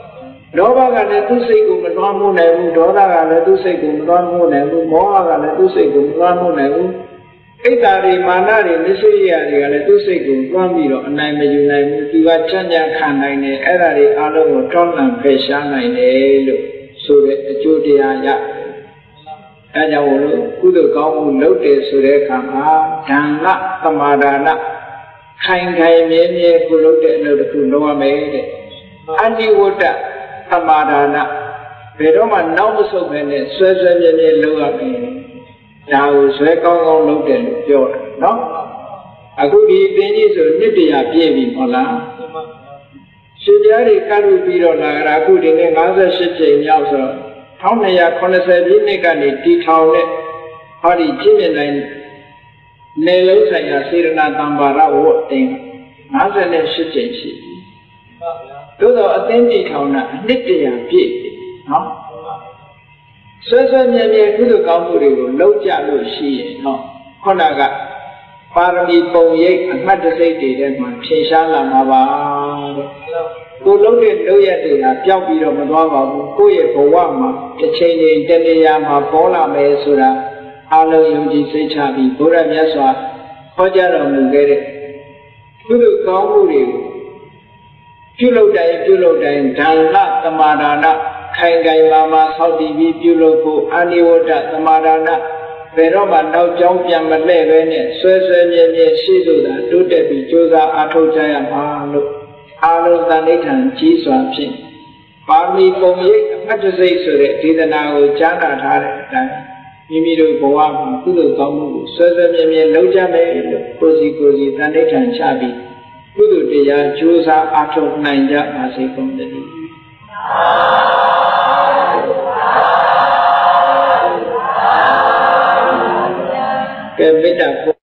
đó bao cái này tu xây cũng mà đó mua này mua đó là cái này tu xây cũng đó mua này mua mua cái này tu xây cũng đó mua này mua cái ta đi mà na đi mấy số gì cái này tu xây cũng đó mi rồi này mấy chỗ này mua tu cái chân nhà khăn này này ở đây đi alo một tròn làm cái sáng này này rồi số đấy chỗ đi à yaအဲကြောင့်မို့လို့ကုသိုလ်ကောင်းမှုလုပ်တယ်ဆိုတဲ့အခါမှာဒါနသမာဒါနခိုင်ခိုင်မြဲမြဲကိုလုပ်တဲ့အလုပ်တစ်ခုလုပ်ရမယ်တဲ့အနိဝတ္တသမာဒါနဘယ်တော့မှနောက်မဆုတ်ပဲနဲ့ဆွဲဆွဲမြဲမြဲလုပ်ရမယ်ဒါကိုဆွဲကောင်းကောင်းလုပ်တယ်လို့ပြောတာနော်အခုဒီအင်းကြီးဆိုနှစ်တရာပြည့်ပြီမဟုတ်လားရှင်ပြားတွေကတ်လို့ပြီးတော့လာကြတာအခုဒီနေ့၅၈ကြိမ်မြောက်ဆိုတော့một nghìn hai trăm tám mươiပြည့်နှစ်ကနေတီထောင်တဲ့ဟောဒီကြည့်မြင်နိုင်နေလုံးဆိုင်ရာစေရနာတံပါရဝတ်တင်၅၈ကြိမ်ရှိပြီသို့တော့အသင်းတီထောင်တာအနှစ်တရာပြည့်ပြီနော်ဆွဲဆွဲမြဲမြဲကုသိုလ်ကောင်းမှုတွေကိုလုပ်ကြလို့ရှိရင်နော်ခုနကပါရမီပုံရိပ်အမှတ်တစိတ်တွေထဲမှာဖြေရှားလာမှာပါတဲ့ကိုလုံးတဲ့လုပ်ရတဲ့ဟာပျောက်ပြီးတော့မသွားပါဘူးကိုယ့်ရဲ့ဘဝမှာတစ်ချိန်ချိန်တနေရာမှာပေါ်လာမယ်ဆိုတာအလုံးယုံကြည်စိတ်ချပြီးဘုရားမြတ်စွာဟောကြားတော်မူခဲ့တဲ့ကုသိုလ်ကောင်းမှုတွေကိုပြုလုပ်တိုင်းပြုလုပ်တိုင်းဒါနသမာဒါနခိုင်ခိုင်မာမာဆောက်တည်ပြီးပြုလုပ်ဖို့အာနိဝတ္တသမာဒါနဘယ်တော့မှနောက်ကြောင်းပြန်မလှည့်ပဲနဲ့ဆွဲဆွဲမြဲမြဲရှိလို့သာတိုးတက်ပြီးကြိုးစားအားထုတ်ကြရမှာလို့အာလုံးသနိဋ္ဌာန်ကြီးစွာဖြင့်ပါရမီပုံရိပ်အမှတ်တစိတ်ဆိုတဲ့ဒေသနာကိုကြားနာထားတဲ့အတိုင်းမိမိတို့ဘဝမှာကုသိုလ်ကောင်းမှုကိုဆွဲဆွဲမြဲမြဲလုပ်ကြမယ်လို့ကိုယ်စီကိုယ်စီသနိဋ္ဌာန်ချပြီးကုသိုလ်တရားကြိုးစားအားထုတ်နိုင်ကြပါစေကုန်သတည်းကဲမေတ္တာ